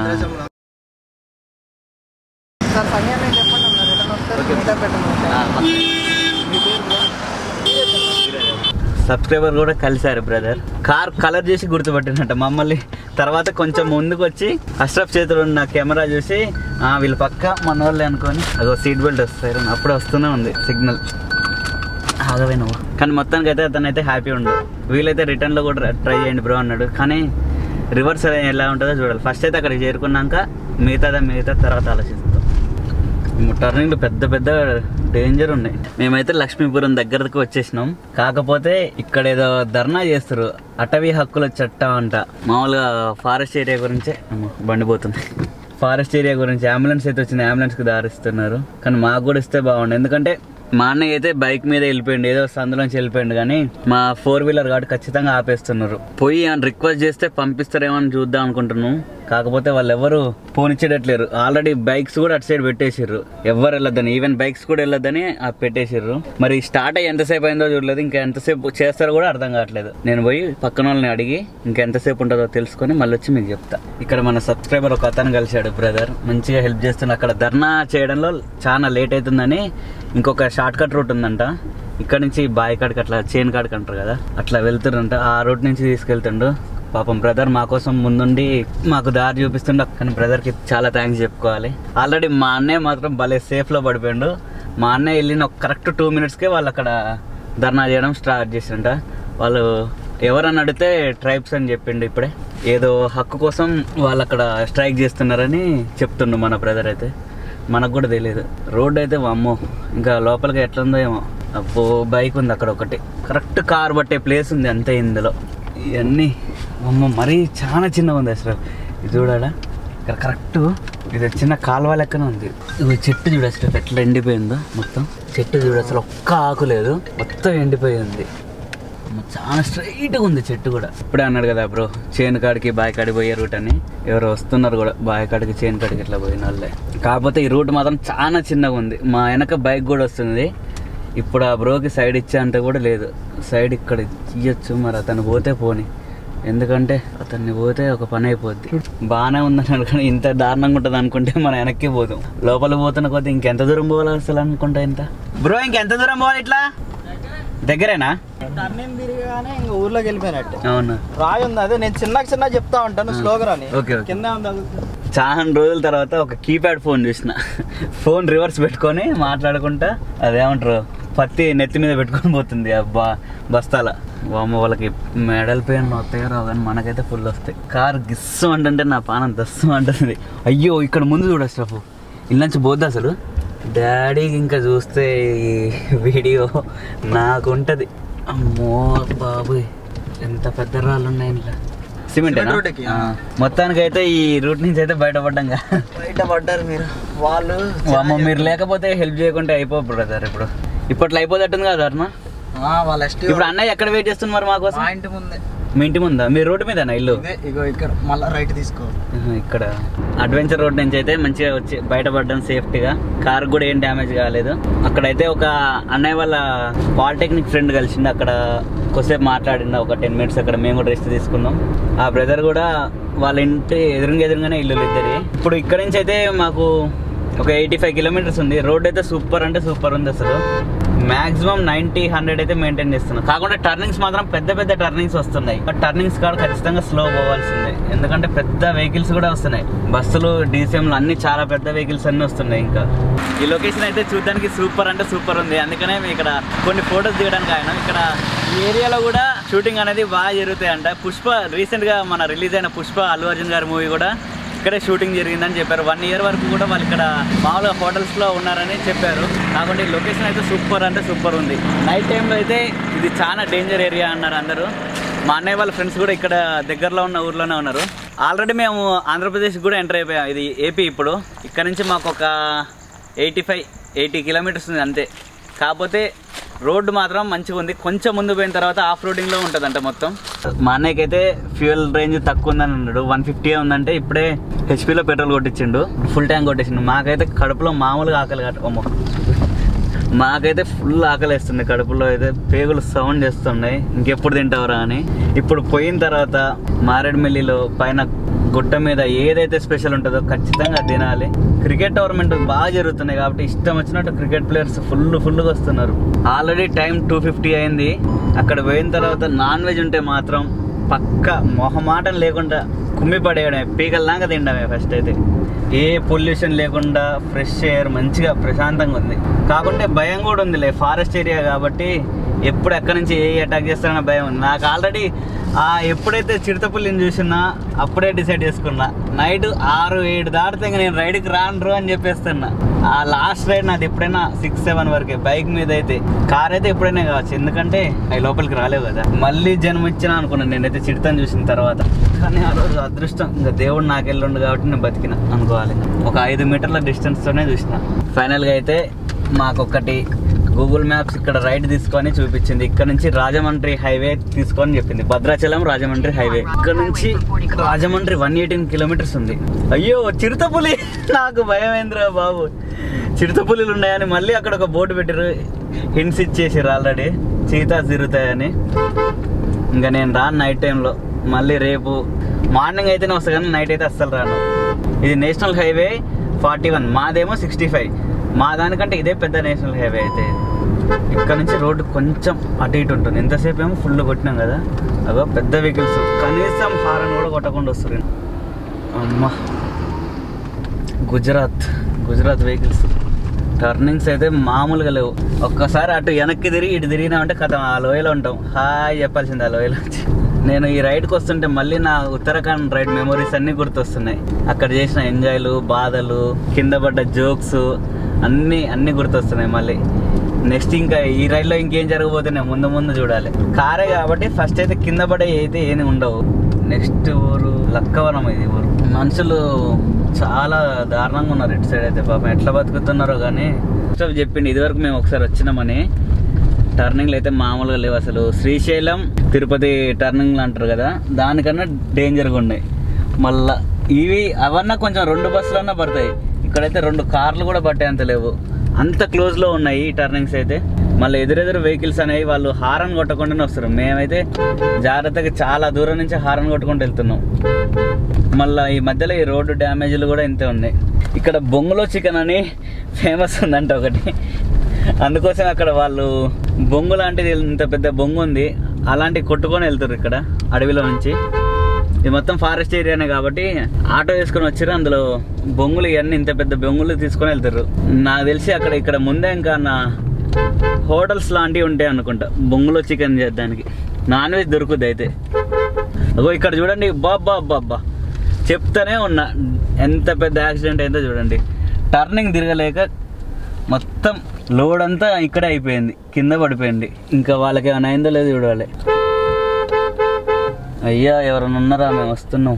సబ్స్క్రైబర్ కూడా కలిసారు బ్రదర్. కార్ కలర్ చేసి గుర్తుపట్టినట్ట మమ్మల్ని. తర్వాత కొంచెం ముందుకు వచ్చి అష్రఫ్ చేతులు ఉన్న కెమెరా చూసి వీళ్ళు పక్క మన వాళ్ళే అనుకొని అదో సీట్ బెల్ట్ వస్తారు. అప్పుడే వస్తూనే ఉంది సిగ్నల్. ఆగవే నువ్వు. కానీ మొత్తానికి అయితే అతను అయితే హ్యాపీ ఉండు. వీలైతే రిటర్న్లో కూడా ట్రై చేయండి బ్రో అన్నాడు. కానీ రివర్స్ ఎలా ఉంటుందో చూడాలి. ఫస్ట్ అయితే అక్కడికి చేరుకున్నాక మిగతా తర్వాత ఆలోచిస్తాం. టర్నింగ్లు పెద్ద డేంజర్ ఉన్నాయి. మేమైతే లక్ష్మీపురం దగ్గరకు వచ్చేసినాం. కాకపోతే ఇక్కడ ఏదో ధర్నా చేస్తారు, అటవీ హక్కుల చట్టం అంట. మామూలుగా ఫారెస్ట్ ఏరియా గురించే బండిపోతుంది. ఫారెస్ట్ ఏరియా గురించి అంబులెన్స్ అయితే వచ్చింది, అంబులెన్స్కి దారిస్తున్నారు. కానీ మాకు కూడా ఇస్తే బాగుండు. ఎందుకంటే మా అన్నయ్య అయితే బైక్ మీద వెళ్ళిపోయిండు, ఏదో సందులోంచి వెళ్ళిపోయిండు. కానీ మా 4-వీలర్ కాబట్టి ఖచ్చితంగా ఆపేస్తున్నారు. పోయి రిక్వెస్ట్ చేస్తే పంపిస్తారేమో అని చూద్దాం అనుకుంటున్నాం. కాకపోతే వాళ్ళు ఎవరు పోనిచ్చేటట్లేరు. ఆల్రెడీ బైక్స్ కూడా అటు సైడ్ పెట్టేసిర్రు, ఎవరు వెళ్ళొద్దని. ఈవెన్ బైక్స్ కూడా వెళ్ళొద్దని పెట్టేసిర్రు. మరి స్టార్ట్ అయ్యి ఎంతసేపు అయిందో చూడలేదు. ఇంకా ఎంతసేపు చేస్తారో కూడా అర్థం కావట్లేదు. నేను పోయి పక్కన వాళ్ళని అడిగి ఇంకెంతసేపు ఉంటుందో తెలుసుకొని మళ్ళీ వచ్చి మీకు చెప్తా. ఇక్కడ మన సబ్స్క్రైబర్ ఒక అతను కలిశాడు బ్రదర్, మంచిగా హెల్ప్ చేస్తున్నా. అక్కడ ధర్నా చేయడంలో చాలా లేట్ అవుతుందని ఇంకొక షార్ట్ కట్ రూట్ ఉందంట. ఇక్కడ నుంచి బాయ్ కాడికి అట్లా చైన్ కాడికి అంటారు కదా, అట్లా వెళ్తురంట. ఆ రూట్ నుంచి తీసుకెళ్తుండు. పాపం బ్రదర్ మా కోసం ముందుండి మాకు దారి చూపిస్తుండే. కానీ బ్రదర్కి చాలా థ్యాంక్స్ చెప్పుకోవాలి. ఆల్రెడీ మా అన్నయ్య మాత్రం భలే సేఫ్లో పడిపోయిండు. మా అన్నయ్య వెళ్ళిన ఒక కరెక్ట్ 2 మినిట్స్కే వాళ్ళు అక్కడ ధర్నా చేయడం స్టార్ట్ చేసిండ. వాళ్ళు ఎవరని అడిగితే ట్రైబ్స్ అని చెప్పిండు. ఇప్పుడే ఏదో హక్కు కోసం వాళ్ళు అక్కడ స్ట్రైక్ చేస్తున్నారని చెప్తుండు మన బ్రదర్ అయితే. మనకు కూడా తెలియదు. రోడ్ అయితే అమ్మో ఇంకా లోపలికి ఎట్లుందో ఏమో. అబ్బో బైక్ ఉంది అక్కడ ఒకటి, కరెక్ట్ కార్ పట్టే ప్లేస్ ఉంది అంతే ఇందులో. ఇవన్నీ అమ్మో మరీ చాలా చిన్నగా ఉంది అసలు. ఇది చూడాలా, ఇక్కడ కరెక్ట్ ఇది చిన్న కాలువ లెక్కన ఉంది. ఇది చెట్టు చూడ అసలు ఎట్లా ఎండిపోయిందో మొత్తం. చెట్టు చూడ అసలు ఒక్క ఆకు లేదు, మొత్తం ఎండిపోయింది. చాలా స్ట్రైట్గా ఉంది చెట్టు కూడా. ఇప్పుడే అన్నాడు కదా బ్రో చేను కాడికి బాయ్ కాడికి పోయే రూట్ అని. ఎవరు వస్తున్నారు కూడా బాయ్ కాడికి చేను కాడికి ఇట్లా పోయిన వాళ్ళే. కాకపోతే ఈ రూట్ మాత్రం చాలా చిన్నగా ఉంది. మా వెనక బైక్ కూడా వస్తుంది. ఇప్పుడు ఆ బ్రోకి సైడ్ ఇచ్చే అంత కూడా లేదు. సైడ్ ఇక్కడ ఇయ్యొచ్చు, మరి అతను పోతే పోని. ఎందుకంటే అతన్ని పోతే ఒక పని అయిపోద్ది. బాగానే ఉందన్నాడు కానీ ఇంత దారుణంగా ఉంటుంది అనుకుంటే మనం వెనక్కి పోతాం. లోపల పోతున్న కొద్ది ఇంకెంత దూరం పోవాలి అసలు అనుకుంటా. ఇంత బ్రో ఇంకెంత దూరం పోవాలి? ఇట్లా దగ్గరేనా? టర్నింగ్ తిరిగానే ఇంకా ఊర్లోకి వెళ్ళిపోయినట్టు. అవునా? రాయి ఉంది, అదే నేను చిన్న చెప్తా ఉంటాను స్లోగర్ అని. ఓకే కింద చాలా రోజుల తర్వాత ఒక కీప్యాడ్ ఫోన్ చూసిన. ఫోన్ రివర్స్ పెట్టుకొని మాట్లాడుకుంటా అదేమంటారు పత్తి నెత్తి మీద పెట్టుకొని పోతుంది అబ్బా బస్తాల. వామ్మ వాళ్ళకి మెడల్ పెయిన్ వస్తాయో రావు కానీ మనకైతే ఫుల్ వస్తాయి. కారు గిస్సు అంటే నా పానం దస్సు అంటుంది. అయ్యో ఇక్కడ ముందు చూడ స్టఫ్ ఇల్లంచి పోద్ది అసలు. డాడీకి ఇంకా చూస్తే ఈ వీడియో నాకుంటుంది. అమ్మో బాబు ఎంత పెద్ద రాళ్ళు ఉన్నాయి ఇంట్లో. సిమెంట్ మొత్తానికి అయితే ఈ రూట్ నుంచి అయితే బయటపడ్డారు మీరు. వాళ్ళు మీరు లేకపోతే హెల్ప్ చేయకుంటే అయిపో బ్రదర్. ఇప్పట్లో అయిపోతట్టుంది కదా అన్న. వాళ్ళ ఇప్పుడు అన్నయ్య ఎక్కడ వెయిట్ చేస్తున్నారు మాకోసం? మా ఇంటి ముందే. మీ ఇంటి ముందా? మీరు రోడ్డు మీద ఇల్లు? ఇగో ఇక్కడ మళ్ళీ రైట్ తీసుకోవాలి. ఇక్కడ అడ్వెంచర్ రోడ్ నుంచి అయితే మంచిగా వచ్చి బయటపడ్డాం సేఫ్టీగా. కార్ కూడా ఏం డ్యామేజ్ కాలేదు. అక్కడైతే ఒక అన్నయ్య వాళ్ళ పాలిటెక్నిక్ ఫ్రెండ్ కలిసింది. అక్కడ కొద్దిసేపు మాట్లాడింది ఒక 10 minutes. అక్కడ మేము కూడా రెస్ట్ తీసుకున్నాం. ఆ బ్రదర్ కూడా వాళ్ళ ఇంటి ఎదురుగానే ఇల్లు ఇద్దరి. ఇప్పుడు ఇక్కడ నుంచి అయితే మాకు ఒక 85 kilometers ఉంది. రోడ్ అయితే సూపర్ అంటే సూపర్ ఉంది అసలు. మాక్సిమం 90-100 అయితే మెయింటైన్ చేస్తున్నాం. కాకుండా టర్నింగ్స్ మాత్రం పెద్ద టర్నింగ్స్ వస్తున్నాయి. బట్ టర్నింగ్స్ కాడ ఖచ్చితంగా స్లో పోవాల్సిందే, ఎందుకంటే పెద్ద వెహికల్స్ కూడా వస్తున్నాయి. బస్సులు, డీసీఎంలు అన్ని చాలా పెద్ద వెహికల్స్ అన్నీ వస్తున్నాయి. ఇంకా ఈ లొకేషన్ అయితే చూడడానికి సూపర్ అంటే సూపర్ ఉంది. అందుకనే మేము ఇక్కడ కొన్ని ఫొటోస్ దిగడానికి ఆయన. ఇక్కడ ఈ ఏరియాలో కూడా షూటింగ్ అనేది బాగా జరుగుతాయంట. పుష్ప రీసెంట్గా మన రిలీజ్ అయిన పుష్ప అల్లు అర్జున్ గారి మూవీ కూడా ఇక్కడే షూటింగ్ జరిగిందని చెప్పారు. 1 year వరకు కూడా వాళ్ళు ఇక్కడ మామూలుగా హోటల్స్లో ఉన్నారని చెప్పారు. కాబట్టి లొకేషన్ అయితే సూపర్ అంటే సూపర్ ఉంది. నైట్ టైంలో అయితే ఇది చాలా డేంజర్ ఏరియా అన్నారు అందరూ. మా అన్నయ్య వాళ్ళ ఫ్రెండ్స్ కూడా ఇక్కడ దగ్గరలో ఉన్న ఊర్లోనే ఉన్నారు. ఆల్రెడీ మేము ఆంధ్రప్రదేశ్ కూడా ఎంటర్ అయిపోయాం. ఇది ఏపీ. ఇప్పుడు ఇక్కడ నుంచి మాకు ఒక 85-80 kilometers ఉంది అంతే. కాకపోతే రోడ్డు మాత్రం మంచిగా ఉంది. కొంచెం ముందు పోయిన తర్వాత ఆఫ్ రోడింగ్లో ఉంటుందంట మొత్తం. మా అన్నయ్యకి అయితే ఫ్యూయల్ రేంజ్ తక్కువ ఉందని అన్నాడు. 150 ఉందంటే ఇప్పుడే హెచ్పీలో పెట్రోల్ కొట్టించిండు, ఫుల్ ట్యాంక్ కొట్టించిండు. మాకైతే కడుపులో మామూలుగా ఆకలి అమ్మో మాకైతే ఫుల్ ఆకలి వేస్తుంది. కడుపులో అయితే పేగులు సౌండ్ చేస్తున్నాయి. ఇంకెప్పుడు తింటావురా అని. ఇప్పుడు పోయిన తర్వాత మారేడుమిల్లిలో పైన గుట్ట మీద ఏదైతే స్పెషల్ ఉంటుందో ఖచ్చితంగా తినాలి. క్రికెట్ టోర్నమెంట్ బాగా జరుగుతున్నాయి కాబట్టి ఇష్టం వచ్చినట్టు క్రికెట్ ప్లేయర్స్ ఫుల్గా వస్తున్నారు. ఆల్రెడీ టైం 2:50 అయింది. అక్కడ పోయిన తర్వాత నాన్ వెజ్ ఉంటే మాత్రం పక్క మొహమాటం లేకుండా కుమ్మి పడేయడమే, పీకల్లాగా తినడమే. ఫస్ట్ అయితే ఏ పొల్యూషన్ లేకుండా ఫ్రెష్ ఎయిర్ మంచిగా ప్రశాంతంగా ఉంది. కాకుంటే భయం కూడా ఉందిలే, ఫారెస్ట్ ఏరియా కాబట్టి ఎప్పుడు ఎక్కడి నుంచి ఏ అటాక్ చేస్తారన్న భయం ఉంది నాకు. ఆల్రెడీ ఎప్పుడైతే చిరుతపుల్లిని చూసినా అప్పుడే డిసైడ్ చేసుకున్నా. నైట్ 6-7 దాటితే ఇంకా నేను రైడ్కి రాను అని చెప్పేస్తున్నా. ఆ లాస్ట్ రైడ్ నాది ఎప్పుడైనా 6-7 వరకే. బైక్ మీద అయితే, కార్ అయితే ఎప్పుడైనా కావచ్చు, ఎందుకంటే అవి లోపలికి రాలేవు కదా. మళ్ళీ జన్మ ఇచ్చినా అనుకున్నాను నేనైతే చిరుతని చూసిన తర్వాత. కానీ ఆ రోజు అదృష్టం, ఇంకా దేవుడు నాకెళ్ళుండు కాబట్టి నేను బతికిన అనుకోవాలి. ఒక 5 మీటర్ల డిస్టెన్స్తోనే చూసిన. ఫైనల్గా అయితే మాకొకటి గూగుల్ మ్యాప్స్ ఇక్కడ రైట్ తీసుకొని చూపించింది. ఇక్కడ నుంచి రాజమండ్రి హైవే తీసుకొని చెప్పింది. భద్రాచలం రాజమండ్రి హైవే. ఇక్కడ నుంచి రాజమండ్రి 118 kilometers ఉంది. అయ్యో చిరుతపులి, నాకు భయమేంద్రా బాబు. చిరుతపులిలు ఉన్నాయని మళ్ళీ అక్కడ ఒక బోర్డు పెట్టారు, హింట్స్ ఇచ్చేసారు ఆల్రెడీ, చీతా తిరుగుతాయని. ఇంకా నేను రాను నైట్ టైంలో. మళ్ళీ రేపు మార్నింగ్ అయితేనే వస్తా కానీ నైట్ అయితే అస్సలు రాను. ఇది నేషనల్ హైవే 41, మాదేమో 65. మా దానికంటే ఇదే పెద్ద నేషనల్ హైవే అయితే. ఇక్కడ నుంచి రోడ్డు కొంచెం అటు ఇటు ఉంటుంది. ఎంతసేపు ఏమో ఫుల్ కొట్టినాం కదా, అదో పెద్ద వెహికల్స్ కనీసం హారన్ కూడా కొట్టకుండా వస్తారు. అమ్మా గుజరాత్ వెహికల్స్. టర్నింగ్స్ అయితే మామూలుగా లేవు. ఒక్కసారి అటు వెనక్కి తిరిగి ఇటు తిరిగినామంటే కథ ఆ లోయలో ఉంటాం. హాయ్ చెప్పాల్సింది ఆ లోయలో వచ్చి. నేను ఈ రైడ్కి వస్తుంటే మళ్ళీ నా ఉత్తరాఖండ్ రైడ్ మెమరీస్ అన్నీ గుర్తొస్తున్నాయి. అక్కడ చేసిన ఎంజాయ్లు, బాధలు, కింద పడ్డ జోక్స్ అన్నీ గుర్తొస్తున్నాయి మళ్ళీ. నెక్స్ట్ ఇంకా ఈ రైడ్లో ఇంకేం జరగబోతున్నాయి ముందు చూడాలి. కారే కాబట్టి ఫస్ట్ అయితే కింద పడే అయితే ఏమి ఉండవు. నెక్స్ట్ ఊరు లక్కవరం. ఇది ఊరు మనుషులు చాలా దారుణంగా ఉన్నారు ఇటు సైడ్ అయితే. పాపం ఎట్లా బతుకుతున్నారో కానీ చెప్పింది. ఇదివరకు మేము ఒకసారి వచ్చినామని. టర్నింగ్లు అయితే మామూలుగా లేవు అసలు. శ్రీశైలం తిరుపతి టర్నింగ్లు అంటారు కదా, దానికన్నా డేంజర్గా ఉన్నాయి. మళ్ళా ఇవి అవన్నా కొంచెం 2 బస్సులన్నా పడతాయి. ఇక్కడైతే 2 కార్లు కూడా పట్టే అంత లేవు, అంత క్లోజ్లో ఉన్నాయి ఈ టర్నింగ్స్ అయితే. మళ్ళీ ఎదురెదురు వెహికల్స్ అనేవి వాళ్ళు హారన్ కొట్టకుండానే వస్తారు. మేమైతే జాగ్రత్తగా చాలా దూరం నుంచి హారన్ కొట్టుకుంటూ వెళ్తున్నాం. మళ్ళీ ఈ మధ్యలో ఈ రోడ్డు డ్యామేజ్లు కూడా ఇంతే ఉన్నాయి. ఇక్కడ బొంగులో చికెన్ అని ఫేమస్ ఉందంట ఒకటి. అందుకోసం అక్కడ వాళ్ళు బొంగు లాంటిది, ఇంత పెద్ద బొంగు ఉంది, అలాంటివి కొట్టుకొని వెళ్తారు ఇక్కడ అడవిలో నుంచి. ఇది మొత్తం ఫారెస్ట్ ఏరియానే కాబట్టి ఆటో వేసుకొని వచ్చారు. అందులో బొంగులు ఇవన్నీ ఇంత పెద్ద బొంగులు తీసుకొని వెళ్తారు. నాకు తెలిసి ఇక్కడ ముందే ఇంకా హోటల్స్ లాంటివి ఉంటాయి అనుకుంటా బొంగులో చికెన్ చేద్దానికి. నాన్ వెజ్ దొరుకుద్ది అయితే. అగో ఇక్కడ చూడండి, బాబ్బా చెప్తానే ఉన్నా ఎంత పెద్ద యాక్సిడెంట్ అయిందో చూడండి. టర్నింగ్ తిరగలేక మొత్తం లోడ్ అంతా ఇక్కడే అయిపోయింది, కింద పడిపోయింది. ఇంకా వాళ్ళకి ఏమైనా అయిందో లేదో చూడాలి. అయ్యా ఎవరైనా ఉన్నారా? మేము వస్తున్నాం.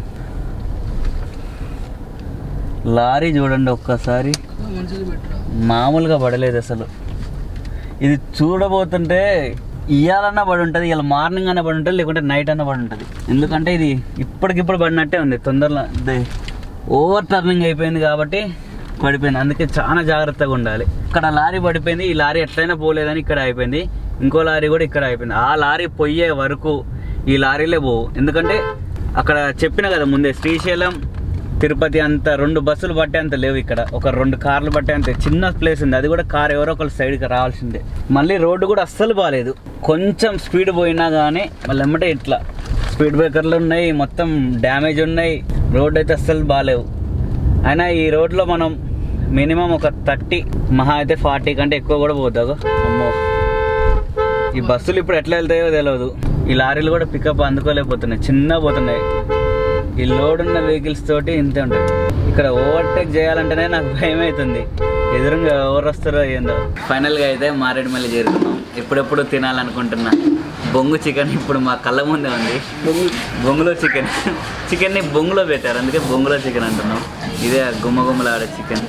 లారీ చూడండి ఒక్కసారి, మామూలుగా పడలేదు అసలు. ఇది చూడబోతుంటే ఇయ్యాలన్నా పడి ఉంటుంది, ఇలా మార్నింగ్ అన్నా పడి ఉంటుంది, లేకుంటే నైట్ అన్నా పడి ఉంటుంది. ఎందుకంటే ఇది ఇప్పటికిప్పుడు పడినట్టే ఉంది. తొందరలో ఓవర్ టర్నింగ్ అయిపోయింది కాబట్టి పడిపోయింది. అందుకే చాలా జాగ్రత్తగా ఉండాలి. ఇక్కడ లారీ పడిపోయింది, ఈ లారీ ఎట్లయినా పోలేదని ఇక్కడ అయిపోయింది. ఇంకో లారీ కూడా ఇక్కడ అయిపోయింది. ఆ లారీ పోయే వరకు ఈ లారీలే పోవు. ఎందుకంటే అక్కడ చెప్పిన కదా ముందే, శ్రీశైలం తిరుపతి అంత 2 బస్సులు పట్టే అంత లేవు. ఇక్కడ ఒక 2 కార్లు పట్టే అంత చిన్న ప్లేస్ ఉంది. అది కూడా కార్ ఎవరో ఒకరు సైడ్కి రావాల్సిందే. మళ్ళీ రోడ్డు కూడా అస్సలు బాగాలేదు. కొంచెం స్పీడ్ పోయినా కానీ మళ్ళీ ఎమ్మటే ఇట్లా స్పీడ్ బ్రేకర్లు ఉన్నాయి, మొత్తం డ్యామేజ్ ఉన్నాయి. రోడ్డు అయితే అస్సలు బాగాలేవు. అయినా ఈ రోడ్లో మనం మినిమం ఒక 30 మహా అయితే 40 కంటే ఎక్కువ కూడా పోతావు. అమ్మో, ఈ బస్సులు ఇప్పుడు ఎట్లా వెళ్తాయో తెలియదు. ఈ లారీలు కూడా పికప్ అందుకోలేకపోతున్నాయి, చిన్న పోతున్నాయి. ఈ లోడ్ ఉన్న వెహికల్స్ తోటి ఇంతే ఉంటుంది. ఇక్కడ ఓవర్టేక్ చేయాలంటేనే నాకు భయం అవుతుంది, ఎదురుగా ఎవరు వస్తారో ఏందో. ఫైనల్గా అయితే మారేడుమల్లి చేరుకున్నాం. ఎప్పుడెప్పుడు తినాలనుకుంటున్నా బొంగు చికెన్ ఇప్పుడు మా కళ్ళ ముందే ఉంది. బొంగులో చికెన్ని బొంగులో పెట్టారు, అందుకే బొంగులో చికెన్ అంటున్నాం. ఇదే గుమ్మలాడే చికెన్.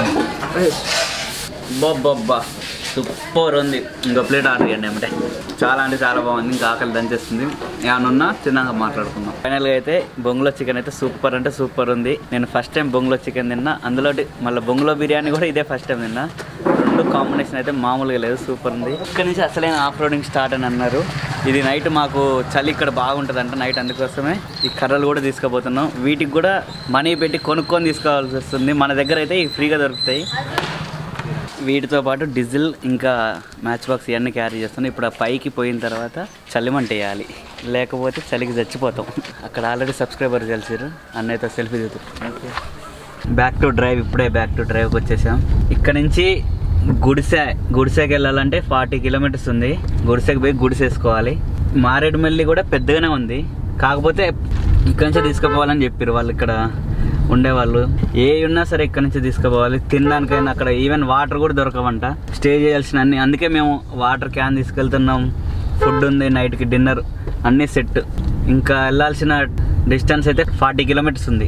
బాబ్బా సూపర్ ఉంది. ఇంకో ప్లేట్ ఆర్డర్ చేయండి ఏమంటే. చాలా అంటే చాలా బాగుంది. ఇంకా ఆకలి దంచేస్తుంది. ఏమన్నా తిన్నాక మాట్లాడుకుందాం. ఫైనల్గా అయితే బొంగులో చికెన్ అయితే సూపర్ అంటే సూపర్ ఉంది. నేను ఫస్ట్ టైం బొంగులో చికెన్ తిన్నా, అందులో మళ్ళీ బొంగులో బిర్యానీ కూడా ఇదే ఫస్ట్ టైం తిన్నా. 2 కాంబినేషన్ అయితే మామూలుగా లేదు, సూపర్ ఉంది. ఇక్కడ నుంచి అసలైన ఆఫ్ రోడింగ్ స్టార్ట్ అని అన్నారు. ఇది నైట్ మాకు చలి ఇక్కడ బాగుంటుందంట నైట్, అందుకోసమే ఈ కర్రలు కూడా తీసుకుపోతున్నాం. వీటికి కూడా మనీ పెట్టి కొనుక్కొని తీసుకోవాల్సి వస్తుంది. మన దగ్గర అయితే ఇవి ఫ్రీగా దొరుకుతాయి. వీటితో పాటు డీజిల్ ఇంకా మ్యాచ్ బాక్స్ ఇవన్నీ క్యారీ చేస్తున్నాం. ఇప్పుడు ఆ పైకి పోయిన తర్వాత చలిమంట వేయాలి, లేకపోతే చలికి చచ్చిపోతాం. అక్కడ ఆల్రెడీ సబ్స్క్రైబర్ కలిసారు, అన్నయ్యతో సెల్ఫీ దిగుతాం. బ్యాక్ టు డ్రైవ్, ఇప్పుడే బ్యాక్ టు డ్రైవ్కి వచ్చేసాం. ఇక్కడ నుంచి గుడిసెకి వెళ్ళాలంటే 40 కిలోమీటర్స్ ఉంది. గుడిసెకి పోయి గుడిసేసుకోవాలి. మారేడుమల్లి కూడా పెద్దగానే ఉంది, కాకపోతే ఇక్కడి నుంచే తీసుకుపోవాలని చెప్పారు వాళ్ళు ఇక్కడ ఉండేవాళ్ళు. ఏ ఉన్నా సరే ఇక్కడ నుంచి తీసుకుపోవాలి. తినడానికైనా అక్కడ ఈవెన్ వాటర్ కూడా దొరకవంట, స్టే చేయాల్సిన అన్ని. అందుకే మేము వాటర్ క్యాన్ తీసుకెళ్తున్నాం. ఫుడ్ ఉంది, నైట్కి డిన్నర్ అన్నీ సెట్. ఇంకా వెళ్ళాల్సిన డిస్టెన్స్ అయితే 40 కిలోమీటర్స్ ఉంది.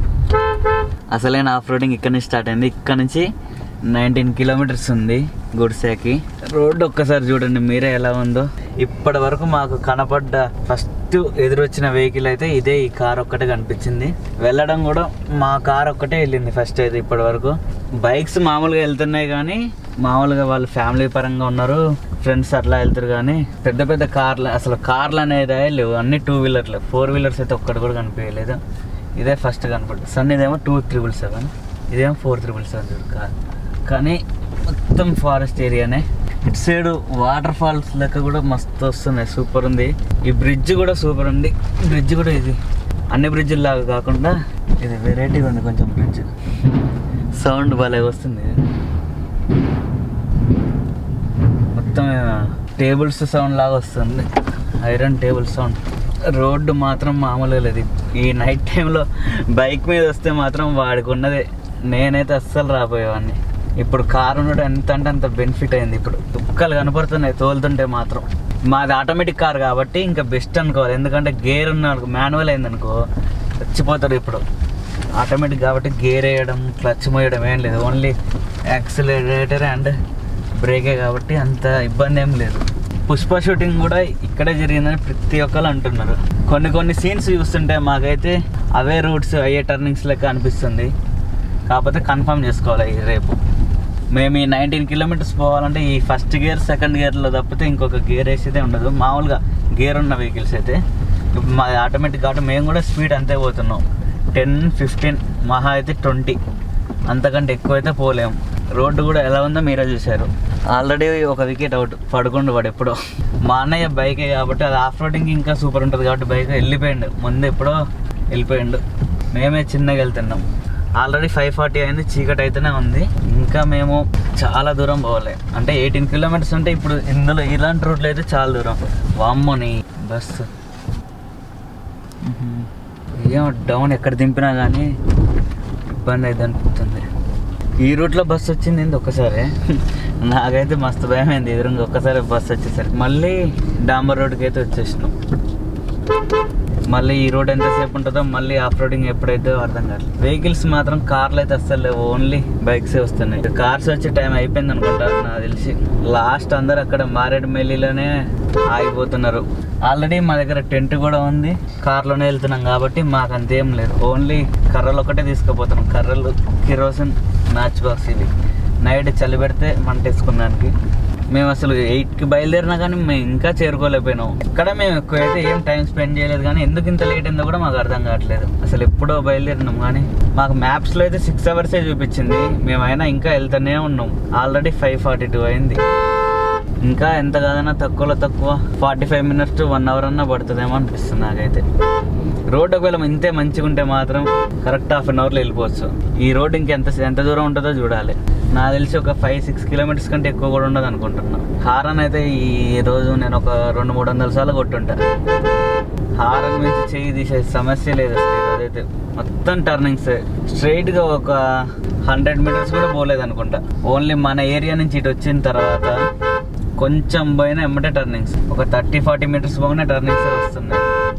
అసలైన ఆఫ్ రోడింగ్ ఇక్కడ నుంచి స్టార్ట్ అయింది. ఇక్కడ నుంచి 19 కిలోమీటర్స్ ఉంది గుడిసెకి. రోడ్డు ఒక్కసారి చూడండి మీరే ఎలా ఉందో. ఇప్పటి వరకు మాకు కనపడ్డ ఫస్ట్ ఎదురొచ్చిన వెహికల్ అయితే ఇదే, ఈ కార్ ఒక్కటే కనిపించింది. వెళ్ళడం కూడా మా కార్ ఒక్కటే వెళ్ళింది ఫస్ట్ అయితే ఇప్పటి వరకు. బైక్స్ మామూలుగా వెళ్తున్నాయి కానీ, మామూలుగా వాళ్ళు ఫ్యామిలీ పరంగా ఉన్నారు, ఫ్రెండ్స్ అట్లా వెళ్తారు. కానీ పెద్ద పెద్ద కార్లు, అసలు కార్లు అనేది లేవు, అన్ని 2 వీలర్లు. 4 వీలర్స్ అయితే ఒక్కటి కూడా కనిపించలేదు. ఇదే ఫస్ట్ కనపడుతుంది. సన్ ఇదేమో 2777, ఇదేమో 4377 చూడు కార్. కానీ మొత్తం ఫారెస్ట్ ఏరియానే. ఇటు సైడ్ వాటర్ ఫాల్స్ లెక్క కూడా మస్తు వస్తున్నాయి, సూపర్ ఉంది. ఈ బ్రిడ్జ్ కూడా సూపర్ ఉంది. బ్రిడ్జ్ కూడా ఇది అన్ని బ్రిడ్జ్ లాగా కాకుండా ఇది వెరైటీగా ఉంది కొంచెం. బ్రిడ్జ్ సౌండ్ భలే వస్తుంది. మొత్తం టేబుల్స్ సౌండ్ లాగా వస్తుంది, ఐరన్ టేబుల్ సౌండ్. రోడ్డు మాత్రం మామూలుగా లేదు. ఈ నైట్ టైంలో బైక్ మీద వస్తే మాత్రం వాడికి ఉన్నదే. నేనైతే అస్సలు రాబోయేవాడిని. ఇప్పుడు కారు ఉండడం ఎంత అంటే అంత బెనిఫిట్ అయింది. ఇప్పుడు దుక్కలు కనపడుతున్నాయి తోలుతుంటే మాత్రం. మాది ఆటోమేటిక్ కార్ కాబట్టి ఇంకా బెస్ట్ అనుకోవాలి. ఎందుకంటే గేర్ ఉన్న మాన్యువల్ అయిందనుకో చచ్చిపోతాడు. ఇప్పుడు ఆటోమేటిక్ కాబట్టి గేర్ వేయడం, క్లచ్ మోయడం ఏం లేదు. ఓన్లీ యాక్సిలరేటర్ అండ్ బ్రేకే కాబట్టి అంత ఇబ్బంది ఏం లేదు. పుష్ప షూటింగ్ కూడా ఇక్కడే జరిగిందని ప్రతి ఒక్కరు అంటున్నారు. కొన్ని సీన్స్ చూస్తుంటే మాకైతే అవే రూట్స్, అయ్యే టర్నింగ్స్ లెక్క అనిపిస్తుంది. కాకపోతే కన్ఫర్మ్ చేసుకోవాలి రేపు. మేము ఈ 19 కిలోమీటర్స్ పోవాలంటే ఈ ఫస్ట్ గేర్, సెకండ్ గేర్లో తప్పితే ఇంకొక గేర్ వేసేదే ఉండదు. మామూలుగా గేర్ ఉన్న వెహికల్స్ అయితే. ఇప్పుడు మాది ఆటోమేటిక్ కాబట్టి మేము కూడా స్పీడ్ అంతే పోతున్నాం. 10, 15 మహా అయితే 20, అంతకంటే ఎక్కువ అయితే పోలేము. రోడ్డు కూడా ఎలా ఉందో మీరే చూశారు. ఆల్రెడీ ఒక వికెట్ అవుట్ పడుకుండు వాడు ఎప్పుడో. మా అన్నయ్య బైకే కాబట్టి అది ఆఫ్ రోడింగ్ ఇంకా సూపర్ ఉంటుంది కాబట్టి బైక్ వెళ్ళిపోయిండు, ముందు ఎప్పుడో వెళ్ళిపోయిండు. మేమే చిన్నగా వెళ్తున్నాం. ఆల్రెడీ 5:40 అయింది, చీకటి అయితేనే ఉంది. ఇంకా మేము చాలా దూరం పోవాలి, అంటే 18 కిలోమీటర్స్ అంటే ఇప్పుడు ఇందులో ఇలాంటి రోడ్లు అయితే చాలా దూరం. వామ్మోని బస్సు ఏమో డౌన్ ఎక్కడ దింపినా కానీ ఇబ్బంది అయితే అనిపిస్తుంది. ఈ రూట్లో బస్సు వచ్చింది ఏంది ఒక్కసారి, నాకైతే మస్తు భయం అయింది. ఎదురుగా ఒక్కసారి బస్సు వచ్చేసరికి మళ్ళీ డాంబర్ రోడ్కి అయితే వచ్చేసినాం. మళ్ళీ ఈ రోడ్ ఎంతసేపు ఉంటుందో, మళ్ళీ ఆఫ్ రోడింగ్ ఎప్పుడైతే అర్థం కాదు. వెహికల్స్ మాత్రం కార్లు అయితే అస్సలు లేవు, ఓన్లీ బైక్సే వస్తున్నాయి. కార్స్ వచ్చే టైం అయిపోయింది అనుకుంటా నాకు తెలిసి. లాస్ట్ అందరు అక్కడ మారేడుమిల్లిలోనే ఆగిపోతున్నారు. ఆల్రెడీ మా దగ్గర టెంట్ కూడా ఉంది, కార్లోనే వెళ్తున్నాం కాబట్టి మాకు అంతేం లేదు. ఓన్లీ కర్రలు ఒకటే తీసుకుపోతున్నాం, కర్రలు, కిరోసిన్, మ్యాచ్ బాక్స్. ఇది నైట్ చలి పెడితే మంట వేసుకున్నానికి. మేము అసలు 8కి బయలుదేరినా కానీ మేము ఇంకా చేరుకోలేకపోయినాం. ఇక్కడ మేము ఎక్కువైతే ఏం టైం స్పెండ్ చేయలేదు, కానీ ఎందుకు ఇంత లేట్ అయిందో కూడా మాకు అర్థం కావట్లేదు. అసలు ఎప్పుడో బయలుదేరినాం కానీ మాకు మ్యాప్స్లో అయితే 6 అవర్సే చూపించింది. మేమైనా ఇంకా వెళ్తూనే ఉన్నాం. ఆల్రెడీ 5:42 అయింది. ఇంకా ఎంత కాదన్నా తక్కువలో తక్కువ 45 మినిట్స్ to 1 అవర్ అన్నా పడుతుందేమో అనిపిస్తుంది నాకైతే. రోడ్ ఒకవేళ ఇంతే మంచిగా ఉంటే మాత్రం కరెక్ట్ హాఫ్ అన్ అవర్లో వెళ్ళిపోవచ్చు. ఈ రోడ్ ఎంత దూరం ఉంటుందో చూడాలి. నాకు తెలిసి ఒక 5-6 కిలోమీటర్స్ కంటే ఎక్కువ కూడా ఉండదు అనుకుంటున్నా. హారన్ అయితే ఈ రోజు నేను ఒక 200-300 సార్లు కొట్టుంటా. హారన్ నుంచి చేయి తీసే సమస్య లేదు అసలు. ఈరోజైతే మొత్తం టర్నింగ్స్ స్ట్రైట్గా ఒక 100 మీటర్స్ కూడా పోలేదు అనుకుంటా. ఓన్లీ మన ఏరియా నుంచి ఇటు వచ్చిన తర్వాత కొంచెం పోయినా ఎమ్మటే టర్నింగ్స్, ఒక 30-40 మీటర్స్ పోగానే టర్నింగ్స్ వస్తున్నాయి.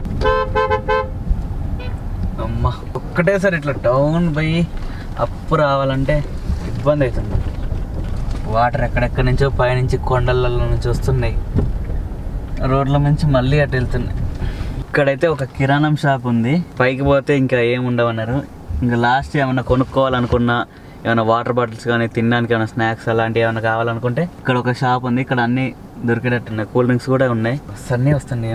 అమ్మ ఒక్కటేసారి ఇట్లా డౌన్ పోయి అప్పు రావాలంటే ఇబ్బంది అవుతుంది. వాటర్ ఎక్కడెక్కడి నుంచో పైనుంచి కొండలలో నుంచి వస్తున్నాయి, రోడ్ల నుంచి మళ్ళీ అటు వెళ్తున్నాయి. ఇక్కడైతే ఒక కిరాణం షాప్ ఉంది, పైకి పోతే ఇంకా ఏముండవన్నారు. ఇంకా లాస్ట్ ఏమన్నా కొనుక్కోవాలనుకున్నా, ఏమైనా వాటర్ బాటిల్స్ కానీ తినడానికి ఏమైనా స్నాక్స్ అలాంటివి ఏమైనా కావాలనుకుంటే ఇక్కడ ఒక షాప్ ఉంది. ఇక్కడ అన్నీ దొరికేటట్టున్నాయి, కూల్ డ్రింక్స్ కూడా ఉన్నాయి. అన్నీ వస్తున్నాయి.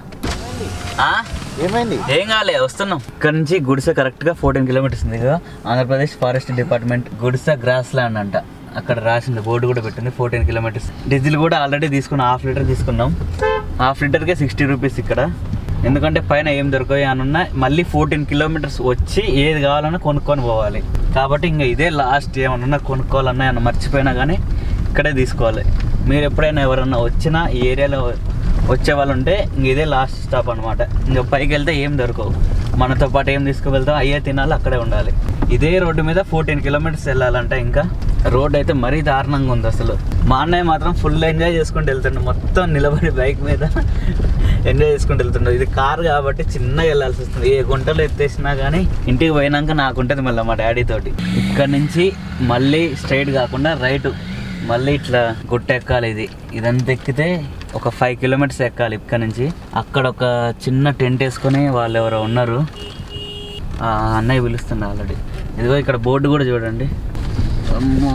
ఏమైంది? ఏం కాలే, వస్తున్నాం. ఇక్కడ నుంచి గుడిసె కరెక్ట్గా 14 కిలోమీటర్స్ ఉంది కదా. Andhra Pradesh forest department Gudise grassland అంట. అక్కడ రాసింది, బోర్డు కూడా పెట్టింది 14 కిలోమీటర్స్. డీజిల్ కూడా ఆల్రెడీ తీసుకున్నాం, 1/2 లీటర్ తీసుకున్నాం. 1/2 లీటర్కే 60 రూపీస్ ఇక్కడ. ఎందుకంటే పైన ఏం దొరకాయి అని ఉన్నా మళ్ళీ 14 కిలోమీటర్స్ వచ్చి ఏది కావాలన్నా కొనుక్కొని పోవాలి. కాబట్టి ఇంకా ఇదే లాస్ట్. ఏమన్నా కొనుక్కోవాలన్నా ఏమన్నా మర్చిపోయినా కానీ ఇక్కడే తీసుకోవాలి. మీరు ఎప్పుడైనా ఎవరన్నా వచ్చినా ఈ ఏరియాలో వచ్చే వాళ్ళు ఉంటే ఇంక ఇదే లాస్ట్ స్టాప్ అనమాట. ఇంకా పైకి వెళ్తే ఏం దొరకవు, మనతో పాటు ఏం తీసుకువెళ్తాం అయ్యే తినాలి, అక్కడే ఉండాలి. ఇదే రోడ్డు మీద 14 కిలోమీటర్స్ వెళ్ళాలంటే ఇంకా రోడ్ అయితే మరీ దారుణంగా ఉంది అసలు. మా అన్నయ్య మాత్రం ఫుల్ ఎంజాయ్ చేసుకుంటూ వెళ్తుండే, మొత్తం నిలబడి బైక్ మీద ఎంజాయ్ చేసుకుంటూ వెళ్తుండే. ఇది కార్ కాబట్టి చిన్నగా వెళ్ళాల్సి వస్తుంది. ఏ గుంటలు ఎత్తేసినా కానీ ఇంటికి పోయినాక నాకుంటుంది మళ్ళీ మా డాడీ తోటి. ఇక్కడ నుంచి మళ్ళీ స్ట్రైట్ కాకుండా రైట్ మళ్ళీ ఇట్లా గుట్ట ఎక్కాలి. ఇదంతా ఎక్కితే ఒక 5 కిలోమీటర్స్ ఎక్కాలి ఇక్కడ నుంచి. అక్కడ ఒక చిన్న టెంట్ వేసుకొని వాళ్ళు ఎవరో ఉన్నారు, అన్నయ్య పిలుస్తుంది ఆల్రెడీ. ఇదిగో ఇక్కడ బోర్డు కూడా చూడండి. అమ్మో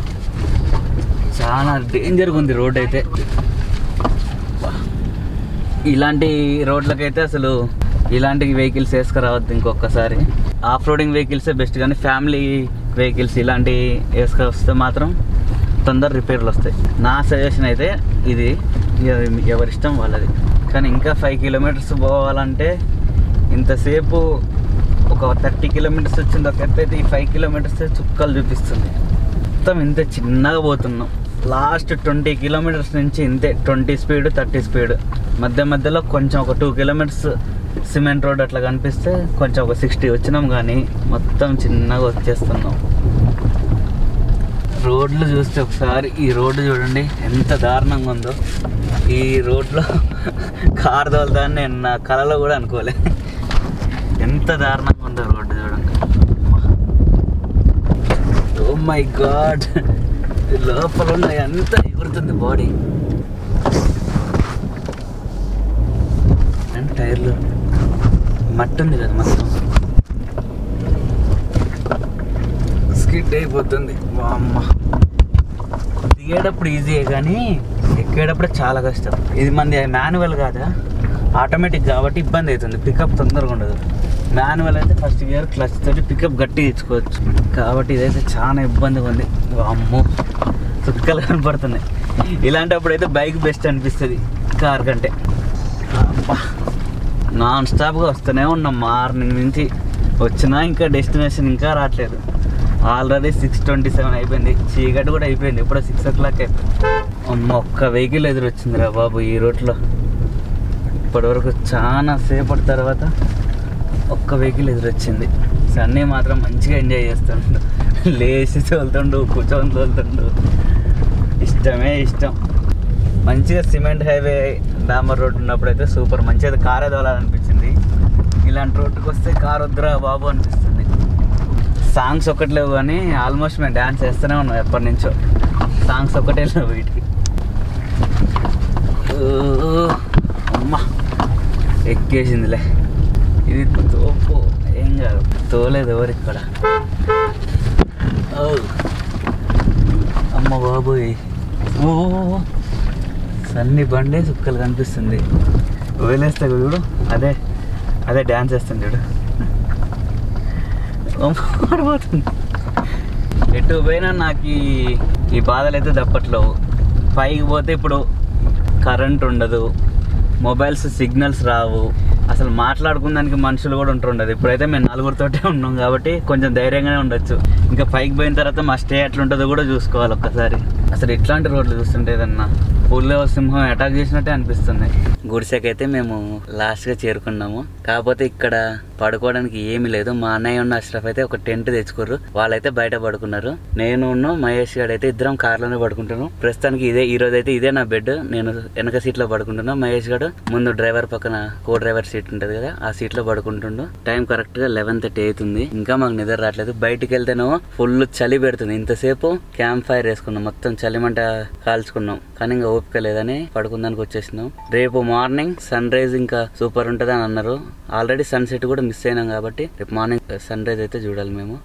చాలా డేంజర్గా ఉంది రోడ్ అయితే. ఇలాంటి రోడ్లకైతే అసలు ఇలాంటి వెహికల్స్ వేసుకురావద్దు ఇంకొకసారి. ఆఫ్ రోడింగ్ వెహికల్సే బెస్ట్, కానీ ఫ్యామిలీ వెహికల్స్ ఇలాంటివి వేసుకొస్తే మాత్రం తొందర రిపేర్లు వస్తాయి. నా సజెషన్ అయితే ఇది, ఎవరిష్టం వాళ్ళది. కానీ ఇంకా 5 కిలోమీటర్స్ పోవాలంటే ఇంతసేపు ఒక 30 కిలోమీటర్స్ వచ్చింది ఒక ఎత్తు అయితే, ఈ 5 కిలోమీటర్స్ చుక్కలు చూపిస్తుంది. మొత్తం ఇంత చిన్నగా పోతున్నాం. లాస్ట్ 20 కిలోమీటర్స్ నుంచి ఇంతే, 20 స్పీడ్ 30 స్పీడ్. మధ్యలో కొంచెం ఒక 2 కిలోమీటర్స్ సిమెంట్ రోడ్ అట్లా కనిపిస్తే కొంచెం ఒక 60 వచ్చినాం, కానీ మొత్తం చిన్నగా వచ్చేస్తున్నాం. రోడ్లు చూస్తే ఒకసారి ఈ రోడ్డు చూడండి ఎంత దారుణంగా ఉందో. ఈ రోడ్లో కార్ తోలుతాను నేను నా కళలో కూడా అనుకోలే, ఎంత దారుణంగా ఉందో రోడ్డు చూడండి. ఓ మై గాడ్, లోపల ఉన్నాయి అంతా ఎగురుతుంది బాడీ. అండ్ టైర్లు మట్టి ఉంది కదా, మొత్తం స్కిడ్ అయిపోతుంది. అమ్మ దిగేటప్పుడు ఈజీయే కానీ ఎక్కేటప్పుడు చాలా కష్టం. ఇది మంది మాన్యువల్ కాదా, ఆటోమేటిక్ కాబట్టి ఇబ్బంది అవుతుంది, పికప్ తొందరగా ఉండదు. మాన్యువల్ అయితే ఫస్ట్ గేర్ క్లచ్ తోటి పికప్ గట్టి తెచ్చుకోవచ్చు, కాబట్టి ఇదైతే చాలా ఇబ్బందిగా ఉంది. అమ్మో చుక్కలు కనపడుతున్నాయి. ఇలాంటప్పుడు అయితే బైక్ బెస్ట్ అనిపిస్తుంది కార్ కంటే. నాన్ స్టాప్గా వస్తూనే ఉన్నాం మార్నింగ్ నుంచి. వచ్చినా ఇంకా డెస్టినేషన్ ఇంకా రావట్లేదు. ఆల్రెడీ 6:27 అయిపోయింది, చీకటి కూడా అయిపోయింది. ఇప్పుడు 6 o'clock అయిపోయింది. ఒక్క వెహికల్ ఎదురు వచ్చిందిరా బాబు ఈ రూట్లో. ఇప్పటివరకు చాలా సేపటి తర్వాత ఒక్క వెహికల్ ఎదురొచ్చింది. సన్నీ మాత్రం మంచిగా ఎంజాయ్ చేస్తుండు, లేచి తోలుతుండు, కూర్చొని తోలుతుండు, ఇష్టమే ఇష్టం. మంచిగా సిమెంట్ హైవే డామర్ రోడ్ ఉన్నప్పుడు అయితే సూపర్, మంచిగా కారే తోలాలనిపించింది. ఇలాంటి రోడ్డుకి వస్తే కారు వద్దురా బాబు అనిపిస్తుంది. సాంగ్స్ ఒక్కట్లేవు కానీ ఆల్మోస్ట్ మేము డ్యాన్స్ చేస్తూనే ఉన్నాం ఎప్పటి నుంచో. సాంగ్స్ ఒక్కటే లేవు వీటికి. అమ్మా ఎక్కేసిందిలే, ఇది తోపు ఏం కాదు, తోలేదు ఎవరు ఇక్కడ. అమ్మ బాబోయ్, ఓ సన్ని బండే చుక్కలు కనిపిస్తుంది. వదిలేస్తా చూడు, అదే అదే డ్యాన్స్ వేస్తుంది చూడు. పడిపోతుంది. ఎటు పోయినా నాకు ఈ బాధలు అయితే తప్పట్లేవు. పైకి పోతే ఇప్పుడు కరెంట్ ఉండదు, మొబైల్స్ సిగ్నల్స్ రావు, అసలు మాట్లాడుకున్నానికి మనుషులు కూడా ఉంటుండదు. ఇప్పుడైతే మేము 4తోటే ఉన్నాం కాబట్టి కొంచెం ధైర్యంగానే ఉండొచ్చు. ఇంకా పైకి పోయిన తర్వాత మా స్టే ఎట్లుంటుందో కూడా చూసుకోవాలి ఒక్కసారి. అసలు ఇట్లాంటి రోడ్లు చూస్తుంటే ఏదన్నా పుల్లో సింహం అటాక్ చేసినట్టే అనిపిస్తుంది. గుడిసెకైతే మేము లాస్ట్గా చేరుకున్నాము. కాకపోతే ఇక్కడ పడుకోవడానికి ఏమీ లేదు. మా అన్నయ్య ఉన్న అష్రఫ్ అయితే ఒక టెంట్ తెచ్చుకోరు, వాళ్ళైతే బయట పడుకున్నారు. నేను మహేష్ గారు అయితే ఇద్దరం కార్లోనే పడుకుంటున్నాం. ప్రస్తుతానికి ఈ రోజు అయితే ఇదే నా బెడ్. నేను వెనక సీట్లో పడుకుంటున్నా, మహేష్ గారు ముందు డ్రైవర్ పక్కన కో డ్రైవర్ సీట్ ఉంటుంది కదా, ఆ సీట్లో పడుకుంటుండు. టైం కరెక్ట్ గా 11:30 అవుతుంది. ఇంకా మాకు నిద్ర రావట్లేదు. బయటికి వెళ్తేనేమో ఫుల్ చలి పెడుతుంది. ఇంతసేపు క్యాంప్ ఫైర్ వేసుకున్నాం, మొత్తం చలిమంట కాల్చుకున్నాం, కానీ ఇంకా ఓపిక లేదని పడుకుందానికి వచ్చేసినాం. రేపు మార్నింగ్ సన్ రైజ్ ఇంకా సూపర్ ఉంటుంది అని అన్నారు. ఆల్రెడీ సన్సెట్ కూడా మిస్ అయినాం కాబట్టి రేపు మార్నింగ్ సన్ రైజ్ అయితే చూడాలి మేము.